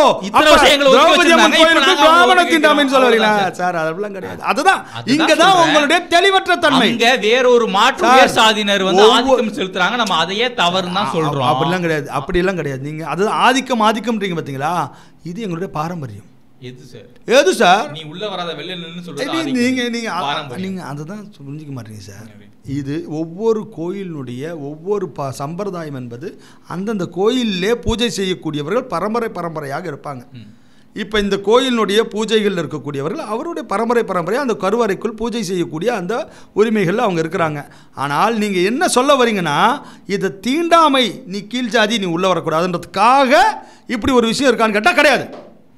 திரௌபதி அம்மன் கோயிலுக்கு பிராமண தீண்டாமைன்னு சொல்ல வரீங்களா சார்? அதெல்லாம் கிடையாது. அதுதான் இங்கதான் உங்களுடைய தெளிவற்ற தன்மை. இங்க வேற ஒரு மாற்று வேறு சாதியினர் வந்து ஆதிக்கம் செலுத்துறாங்க, நம்ம அதையே தவறுன்னு தான் சொல்றோம். அப்படிலாம் கிடையாது, அப்படி எல்லாம் கிடையாது. நீங்க அது ஆதிக்கம் ஆதிக்கம்ன்றீங்க பாத்தீங்களா? இது எங்களுடைய பாரம்பரியம். எது சார்? எது சார்? நீ உள்ள வராத வெளிய நின்னு சொல்றது. நீங்க நீங்க நீங்க அதுதான் புரிஞ்சிக்க மாட்டீங்க சார். இது ஒவ்வொரு கோயிலினுடைய ஒவ்வொரு ப சம்பிரதாயம் என்பது அந்தந்த கோயிலே பூஜை செய்யக்கூடியவர்கள் பரம்பரை பரம்பரையாக இருப்பாங்க. இப்போ இந்த கோயிலினுடைய பூஜைகள் இருக்கக்கூடியவர்கள் அவருடைய பரம்பரை பரம்பரையாக அந்த கருவறைக்குள் பூஜை செய்யக்கூடிய அந்த உரிமைகள் அவங்க இருக்கிறாங்க. ஆனால் நீங்கள் என்ன சொல்ல வரீங்கன்னா, இதை தீண்டாமை, நீ கீழ் ஜாதி, நீ உள்ளே வரக்கூடாதுன்றதுக்காக இப்படி ஒரு விஷயம் இருக்கான்னு கேட்டால் கிடையாது.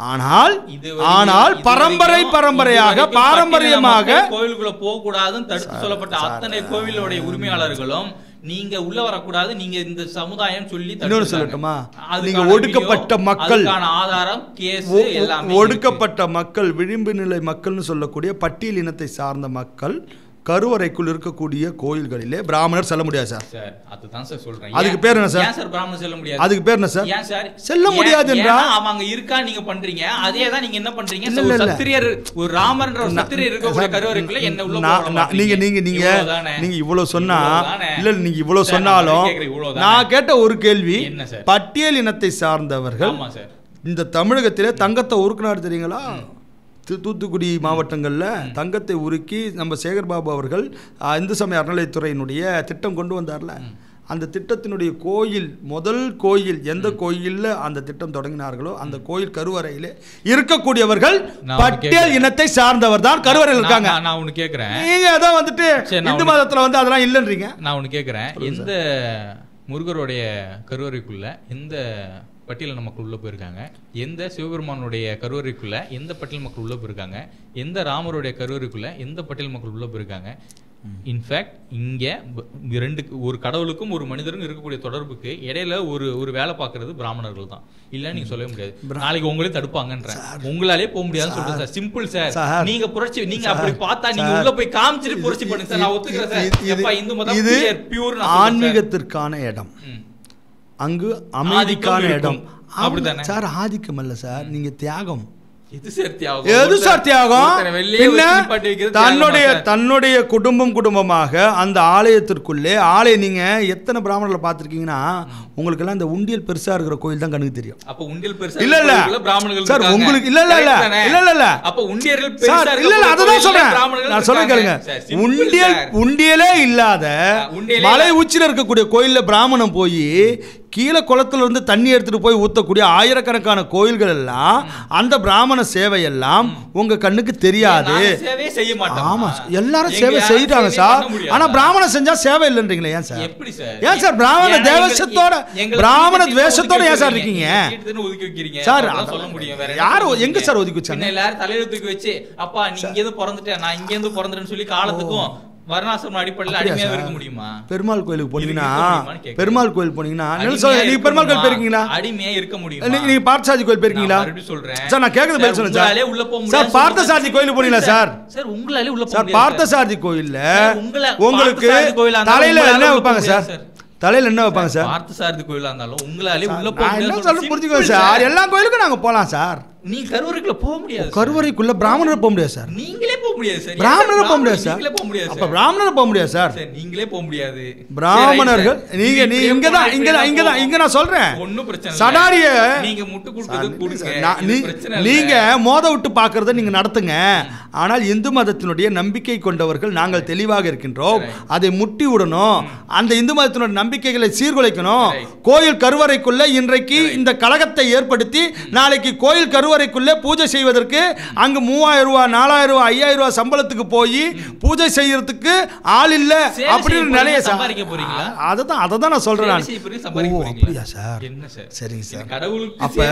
ஆனால் ஆனால் பரம்பரை பரம்பரையாக பாரம்பரியமாக கோவிலுக்குள்ள போக கூடாதுன்னு தடுத்து சொல்லப்பட்ட அத்தனை கோவிலுடைய உரிமையாளர்களும் நீங்க உள்ள வரக்கூடாது, நீங்க இந்த சமுதாயம் சொல்லி இன்னொரு சொல்லட்டுமா, நீங்க ஒடுக்கப்பட்ட மக்கள் ஆதாரம் கேஸ் எல்லாமே ஒடுக்கப்பட்ட மக்கள் விளிம்பு நிலை மக்கள்னு சொல்லக்கூடிய பட்டியல் இனத்தை சார்ந்த மக்கள் கருவறைக்குள் இருக்கக்கூடிய கோயில்களிலே பிராமணர் செல்ல முடியாது சார். சார் அதுதான் சார் சொல்றேன். அதுக்கு பேர் என்ன சார்? ஏன் சார் பிராமணர் செல்ல முடியாது? அதுக்கு பேர் என்ன சார்? ஏன் சார் செல்ல முடியாது என்றா அவங்க இருக்கா நீங்க பண்றீங்க, அதே தான் நீங்க என்ன பண்றீங்க? ஒரு சத்திரியர், ஒரு ராமர்ன்ற ஒரு சத்திரியர் இருக்கக்கூடிய கருவறைக்குள்ள என்ன உள்ள போறீங்க? நீங்க நீங்க நீங்க நீங்க இவ்வளவு சொன்னா இல்ல, நீங்க இவ்வளவு சொன்னாலும் நான் கேட்ட ஒரு கேள்வி, பட்டியல் இனத்தை சார்ந்தவர்கள் இந்த தமிழகத்திலே தங்கத்தை உருக்குனார் தெரியுங்களா? தூத்துக்குடி மாவட்டங்களில் தங்கத்தை உருக்கி நம்ம சேகர்பாபு அவர்கள் இந்து சமய அறநிலையத்துறையினுடைய திட்டம் கொண்டு வந்தார்ல, அந்த திட்டத்தினுடைய கோயில், முதல் கோயில் எந்த கோயிலில் அந்த திட்டம் தொடங்கினார்களோ அந்த கோயில் கருவறையில் இருக்கக்கூடியவர்கள் பட்டியல் இனத்தை சார்ந்தவர் தான் கருவறையில் இருக்காங்க. நான் ஒன்று கேட்குறேன், நீங்க அதான் வந்துட்டு இந்து மதத்தில் வந்து அதெல்லாம் இல்லைன்றீங்க. நான் ஒன்று கேட்குறேன், எந்த முருகருடைய கருவறைக்குள்ள எந்த பட்டியலின மக்கள் உள்ள போயிருக்காங்க, எந்த சிவபெருமானுடைய கருவறைக்குள்ள எந்த பட்டியல் மக்கள் உள்ள போயிருக்காங்க, எந்த ராமருடைய கருவறைக்குள்ள எந்த பட்டியல் மக்கள் உள்ள போயிருக்காங்க? இன்ஃபேக்ட் இங்கே ரெண்டு ஒரு கடவுளுக்கும் ஒரு மனிதருக்கும் இருக்கக்கூடிய தொடர்புக்கு இடையில ஒரு ஒரு வேலை பார்க்கறது பிராமணர்கள் தான். இல்ல நீங்க சொல்லவே முடியாது, நாளைக்கு உங்களே தடுப்பாங்கன்ற, உங்களாலே போக முடியாதுன்னு சொல்றேன் சார். Simple sir. நீங்க புரட்சி, நீங்க அப்படி பார்த்தா நீங்க உள்ள போய் காமிச்சிட்டு புரட்சி பண்ணுங்க சார். நான் ஒத்துக்கிறேன் சார். இந்து மதம் இது பியூர் ஆன்மீகத்திற்கான இடம், அங்கு அமைதிக்கான இடம். அப்படிதானே சார்? ஆதிக்கம் அல்ல சார், நீங்க தியாகம். எது சார் தியாகம்? தன்னுடைய தன்னுடைய குடும்பம் குடும்பமாக அந்த ஆலயத்திற்குள்ளே ஆலய நீங்க எத்தனை பிராமணர்களை பார்த்திருக்கீங்கன்னா உங்களுக்கு எல்லாம் இந்த உண்டியல் பெருசா இருக்கிற கோயில் தான் கண்ணுக்கு தெரியும். அப்ப உண்டியல் பெருசா இல்ல இல்ல பிராமணர்கள் சார் உங்களுக்கு இல்ல இல்ல இல்ல இல்ல இல்ல இல்ல அப்ப உண்டியல் பெருசா இருக்கு இல்ல இல்ல அததான் சொல்றேன். நான் சொல்றேன் கேளுங்க, உண்டியல் உண்டியலே இல்லாத மலை உச்சில இருக்கக்கூடிய கோயில்ல பிராமணன் போய் கீழே குளத்துல இருந்து தண்ணி எடுத்துட்டு போய் ஊத்தக்கூடிய ஆயிரக்கணக்கான கோயில்கள் எல்லாம் அந்த பிராமண சேவை எல்லாம் உங்க கண்ணுக்கு தெரியாது. ஆமா எல்லாரும் சேவை செய்யறாங்க சார், ஆனா பிராமணன் செஞ்சா சேவை இல்லைன்றீங்களே ஏன் சார்? ஏன் சார் பிராமண தேவசத்தோட பிராமண துவேஷத்தோட ஏன் சார் இருக்கீங்க சார்? யாரும் எங்க சார் ஒதுக்கி வச்சாங்க? எல்லாரும் தலையில தூக்கி வச்சு அப்பா நீ இங்க இருந்து பிறந்துட்டேன், நான் இங்க இருந்து பிறந்துட்டேன்னு சொல்லி காலத்துக்கும் வர்ணாசிரம அடிப்படையில் அடிமையா இருக்க முடியுமா? பெருமாள் கோயிலுக்கு போனீங்கன்னா, பெருமாள் கோயில் போனீங்கன்னா நீங்க பெருமாள் கோயில் போயிருக்கீங்களா? அடிமையா இருக்க முடியுமா? நீங்க பார்த்தசாரதி கோயில் போயிருக்கீங்களா? சார் நான் கேக்குறது பதில் சொல்லுங்க சார். உள்ள போக முடியாது சார். பார்த்தசாரதி கோயிலுக்கு போனீங்களா சார்? சார் உங்களாலே உள்ள போக முடியாது சார். பார்த்தசாரதி கோயில்ல உங்களுக்கு தலையில என்ன வைப்பாங்க சார்? தலையில என்ன வைப்பாங்க சார்? பார்த்தசாரதி கோயிலா இருந்தாலும் உங்களாலே உள்ள போக முடியாது சொல்ல புரிஞ்சுக்கோ சார். எல்லா கோயிலுக்கும் நாங்க போலாம் சார். நீ கருவறைக்குள்ள போக முடியாது. கருவறைக்குள்ள பிராமணர் போக முடியாது சார். நீங்களே போக முடியாது சார். பிராமணர் போக முடியாது சார். நீங்களே போக முடியாது. அப்ப பிராமணர் போக முடியாது சார். சார் நீங்களே போக முடியாது. பிராமணர்கள் நீங்க நீ இங்க தான் இங்க தான் இங்க தான் இங்க நான் சொல்றேன். ஒண்ணும் பிரச்சனை இல்ல. சடாரிய நீங்க முட்டு கொடுக்கிறது கொடுங்க. நீங்க மோத விட்டு பார்க்கறத நீங்க நடத்துங்க. ஆனால் இந்து மதத்தினுடைய நம்பிக்கை கொண்டவர்கள் நாங்கள் தெளிவாக இருக்கின்றோம். அதை முட்டி விடணும். அந்த இந்து மதத்தினுடைய நம்பிக்கைகளை சீர்குலைக்கணும். கோயில் கருவறைக்குள்ள இன்றைக்கு இந்த கலகத்தை ஏற்படுத்தி நாளைக்கு கோயில் கரு கருவறைக்குள்ளே பூஜை செய்வதற்கு அங்கு மூவாயிரம் ரூபாய் நாலாயிரம் ரூபாய் ஐயாயிரம் ரூபாய் சம்பளத்துக்கு போய் பூஜை செய்யறதுக்கு ஆள் இல்ல அப்படின்னு நிலைய சம்பாதிக்க போறீங்களா? அததான் அததான் நான் சொல்றேன். அப்படியா சார்? சரிங்க சார். அப்ப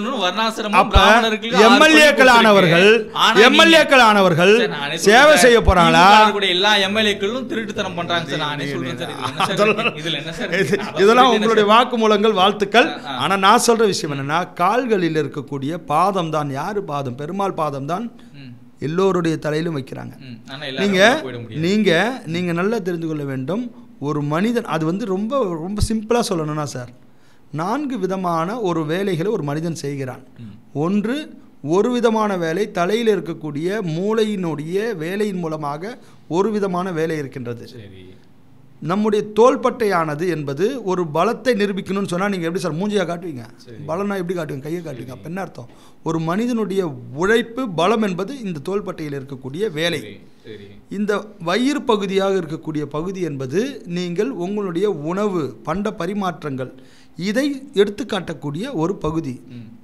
எம்எல்ஏக்கள் ஆனவர்கள் எம்எல்ஏக்கள் ஆனவர்கள் சேவை செய்ய போறாங்களா? எல்லா எம்எல்ஏக்களும் திருட்டுத்தனம் பண்றாங்க சார். நானே சொல்றேன் சார். இதுல என்ன சார்? இதெல்லாம் உங்களுடைய வாக்குமூலங்கள், வாழ்த்துக்கள். ஆனா நான் சொல்ற விஷயம் என்னன்னா, கால்களில் இருக்கக்கூடிய பாதம் தான். யாரு பாதம்? பெருமாள் பாதம் தான் எல்லோருடைய தலையிலும் வைக்கிறாங்க. நீங்க நீங்க நீங்க நல்லா தெரிந்து கொள்ள வேண்டும், ஒரு மனிதன் அது வந்து ரொம்ப ரொம்ப சிம்பிளா சொல்லணும்னா சார், நான்கு விதமான ஒரு வேலைகளை ஒரு மனிதன் செய்கிறான். ஒன்று, ஒரு விதமான வேலை தலையில் இருக்கக்கூடிய மூளையினுடைய வேலையின் மூலமாக ஒரு விதமான வேலை இருக்கின்றது. நம்முடைய தோள்பட்டையானது என்பது ஒரு பலத்தை நிரூபிக்கணும்னு சொன்னால் நீங்கள் எப்படி சார் மூஞ்சியாக காட்டுவீங்க? பலனா எப்படி காட்டுவீங்க? கையை காட்டுவீங்க. அப்போ என்ன அர்த்தம்? ஒரு மனிதனுடைய உழைப்பு பலம் என்பது இந்த தோள்பட்டையில் இருக்கக்கூடிய வேலை. இந்த வயிறு பகுதியாக இருக்கக்கூடிய பகுதி என்பது நீங்கள் உங்களுடைய உணவு பண்ட பரிமாற்றங்கள் இதை எடுத்து காட்டக்கூடிய ஒரு பகுதி.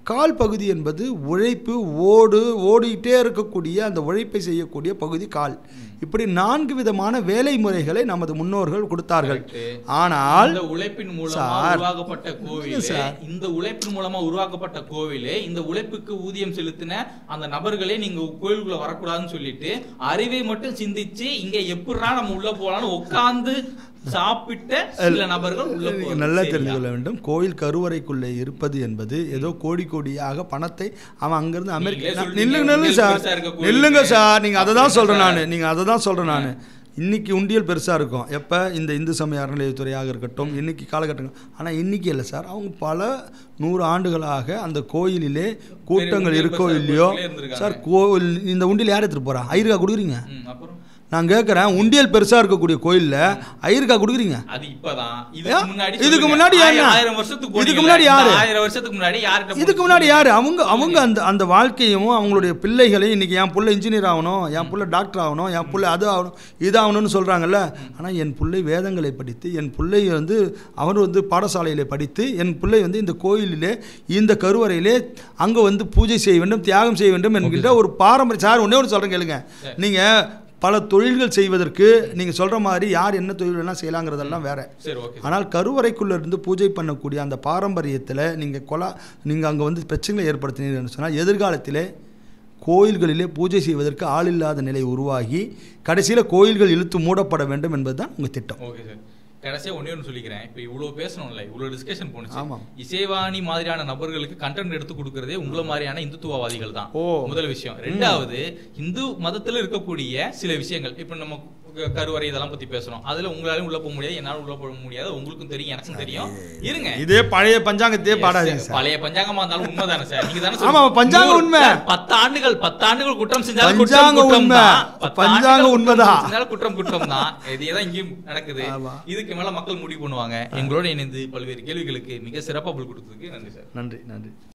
கால் பகுதி என்பது உழைப்பு, ஓடு ஓடிக்கிட்டே இருக்கக்கூடிய அந்த உழைப்பை செய்யக்கூடிய பகுதி கால். இப்படி நான்கு விதமான வேலை முறைகளை நமது முன்னோர்கள் கொடுத்தார்கள். ஆனால் இந்த உழைப்பின் மூலமா உருவாக்கப்பட்ட கோவிலே இந்த உழைப்பின் மூலமா உருவாக்கப்பட்ட கோவிலே இந்த உழைப்புக்கு ஊதியம் செலுத்தின அந்த நபர்களே நீங்க கோயிலுக்குள்ள வரக்கூடாதுன்னு சொல்லிட்டு அறிவை மட்டும் சிந்திச்சு இங்க எப்படிடா நம்ம உள்ள போலான்னு உட்கார்ந்து சாப்பிட்ட சில நபர்கள் உள்ள போறாங்க. நல்லா தெரிந்து கொள்ள வேண்டும், கோயில் கருவறைக்குள்ளே இருப்பது என்பது ஏதோ கோடி கோடியாக பணத்தை அவன் அங்கிருந்து அமெரிக்கா நில்லுங்க நில்லுங்க சார் நில்லுங்க சார் நீங்க அதை தான் சொல்றேன் நான் நீங்க அதை தான் சொல்றேன் நான் இன்னைக்கு உண்டியல் பெருசாக இருக்கும். எப்போ இந்த இந்து சமய அறநிலையத்துறையாக இருக்கட்டும் இன்னைக்கு காலகட்டங்கள். ஆனால் இன்னைக்கு இல்லை சார், அவங்க பல நூறு ஆண்டுகளாக அந்த கோயிலிலே கூட்டங்கள் இருக்கோ இல்லையோ சார், கோவில் இந்த உண்டியல் யார் எடுத்துகிட்டு போகிறா? ஐயருக்கா கொடுக்குறீங்க? நான் கேட்குறேன், உண்டியல் பெருசாக இருக்கக்கூடிய கோயிலில் ஐயருக்கா கொடுக்குறீங்க? அது இப்பதான் இதுக்கு முன்னாடி ஆயிரம் வருஷத்துக்கு இதுக்கு முன்னாடி யாரு ஆயிரம் வருஷத்துக்கு முன்னாடி யாரு இதுக்கு முன்னாடி யாரு அவங்க அவங்க அந்த அந்த வாழ்க்கையும் அவங்களுடைய பிள்ளைகளையும் இன்னைக்கு என் பிள்ளை இன்ஜினியர் ஆகணும், என் பிள்ளை டாக்டர் ஆகணும், என் பிள்ளை அது ஆகணும் இது ஆகணும்னு சொல்கிறாங்கல்ல. ஆனால் என் பிள்ளை வேதங்களை படித்து என் பிள்ளை வந்து அவர் வந்து பாடசாலையிலே படித்து என் பிள்ளை வந்து இந்த கோயிலிலே இந்த கருவறையிலே அங்கே வந்து பூஜை செய்ய வேண்டும், தியாகம் செய்ய வேண்டும் என்கின்ற ஒரு பாரம்பரிய. சார் ஒன்றே ஒன்று சொல்கிறேன் கேளுங்க, நீங்கள் பல தொழில்கள் செய்வதற்கு நீங்கள் சொல்கிற மாதிரி யார் என்ன தொழில் வேணால் செய்யலாங்கிறதெல்லாம் வேறு. ஆனால் கருவறைக்குள்ளே இருந்து பூஜை பண்ணக்கூடிய அந்த பாரம்பரியத்தில் நீங்கள் கொலா நீங்கள் அங்கே வந்து பிரச்சனைகளை ஏற்படுத்தினீங்கன்னு சொன்னால் எதிர்காலத்திலே கோயில்களிலே பூஜை செய்வதற்கு ஆள் இல்லாத நிலை உருவாகி கடைசியில் கோயில்கள் இழுத்து மூடப்பட வேண்டும் என்பது தான் உங்கள் திட்டம். ஓகே சார், கடைசியாக ஒன்றே ஒன்று சொல்லிக்கிறேன். இப்போ இவ்வளோ பேசணும்ல, இவ்வளோ டிஸ்கஷன் போணுச்சு. ஆமாம், இசைவாணி மாதிரியான நபர்களுக்கு கண்டென்ட் எடுத்து கொடுக்கறதே உங்களை மாதிரியான இந்துத்துவவாதிகள் தான். முதல் விஷயம். ரெண்டாவது, இந்து மதத்தில் இருக்கக்கூடிய சில விஷயங்கள், இப்போ நம்ம கருவறை இதெல்லாம் பத்தி பேசுறோம், அதுல உங்களாலும் உள்ள போக முடியாது, என்னாலும் உள்ள போக முடியாது, உங்களுக்கும் தெரியும் எனக்கும் தெரியும். இருங்க, இதே பழைய பஞ்சாங்கத்தையே பாடாதீங்க. பழைய பஞ்சாங்கமா இருந்தாலும் உண்மைதானே சார்? நீங்க தானே ஆமா, பஞ்சாங்கம் உண்மை. பத்து ஆண்டுகள் பத்து ஆண்டுகள் குற்றம் செஞ்சாலும் பஞ்சாங்க உண்மை, பஞ்சாங்க உண்மைதான். செஞ்சாலும் குற்றம் குற்றம் தான். இதேதான் இங்கேயும் நடக்குது. இதுக்கு மேல மக்கள் முடிவு பண்ணுவாங்க. எங்களோட இணைந்து பல்வேறு கேள்விகளுக்கு மிக சிறப்பாக பதில் கொடுத்ததுக்கு நன்றி சார். நன்றி நன்றி.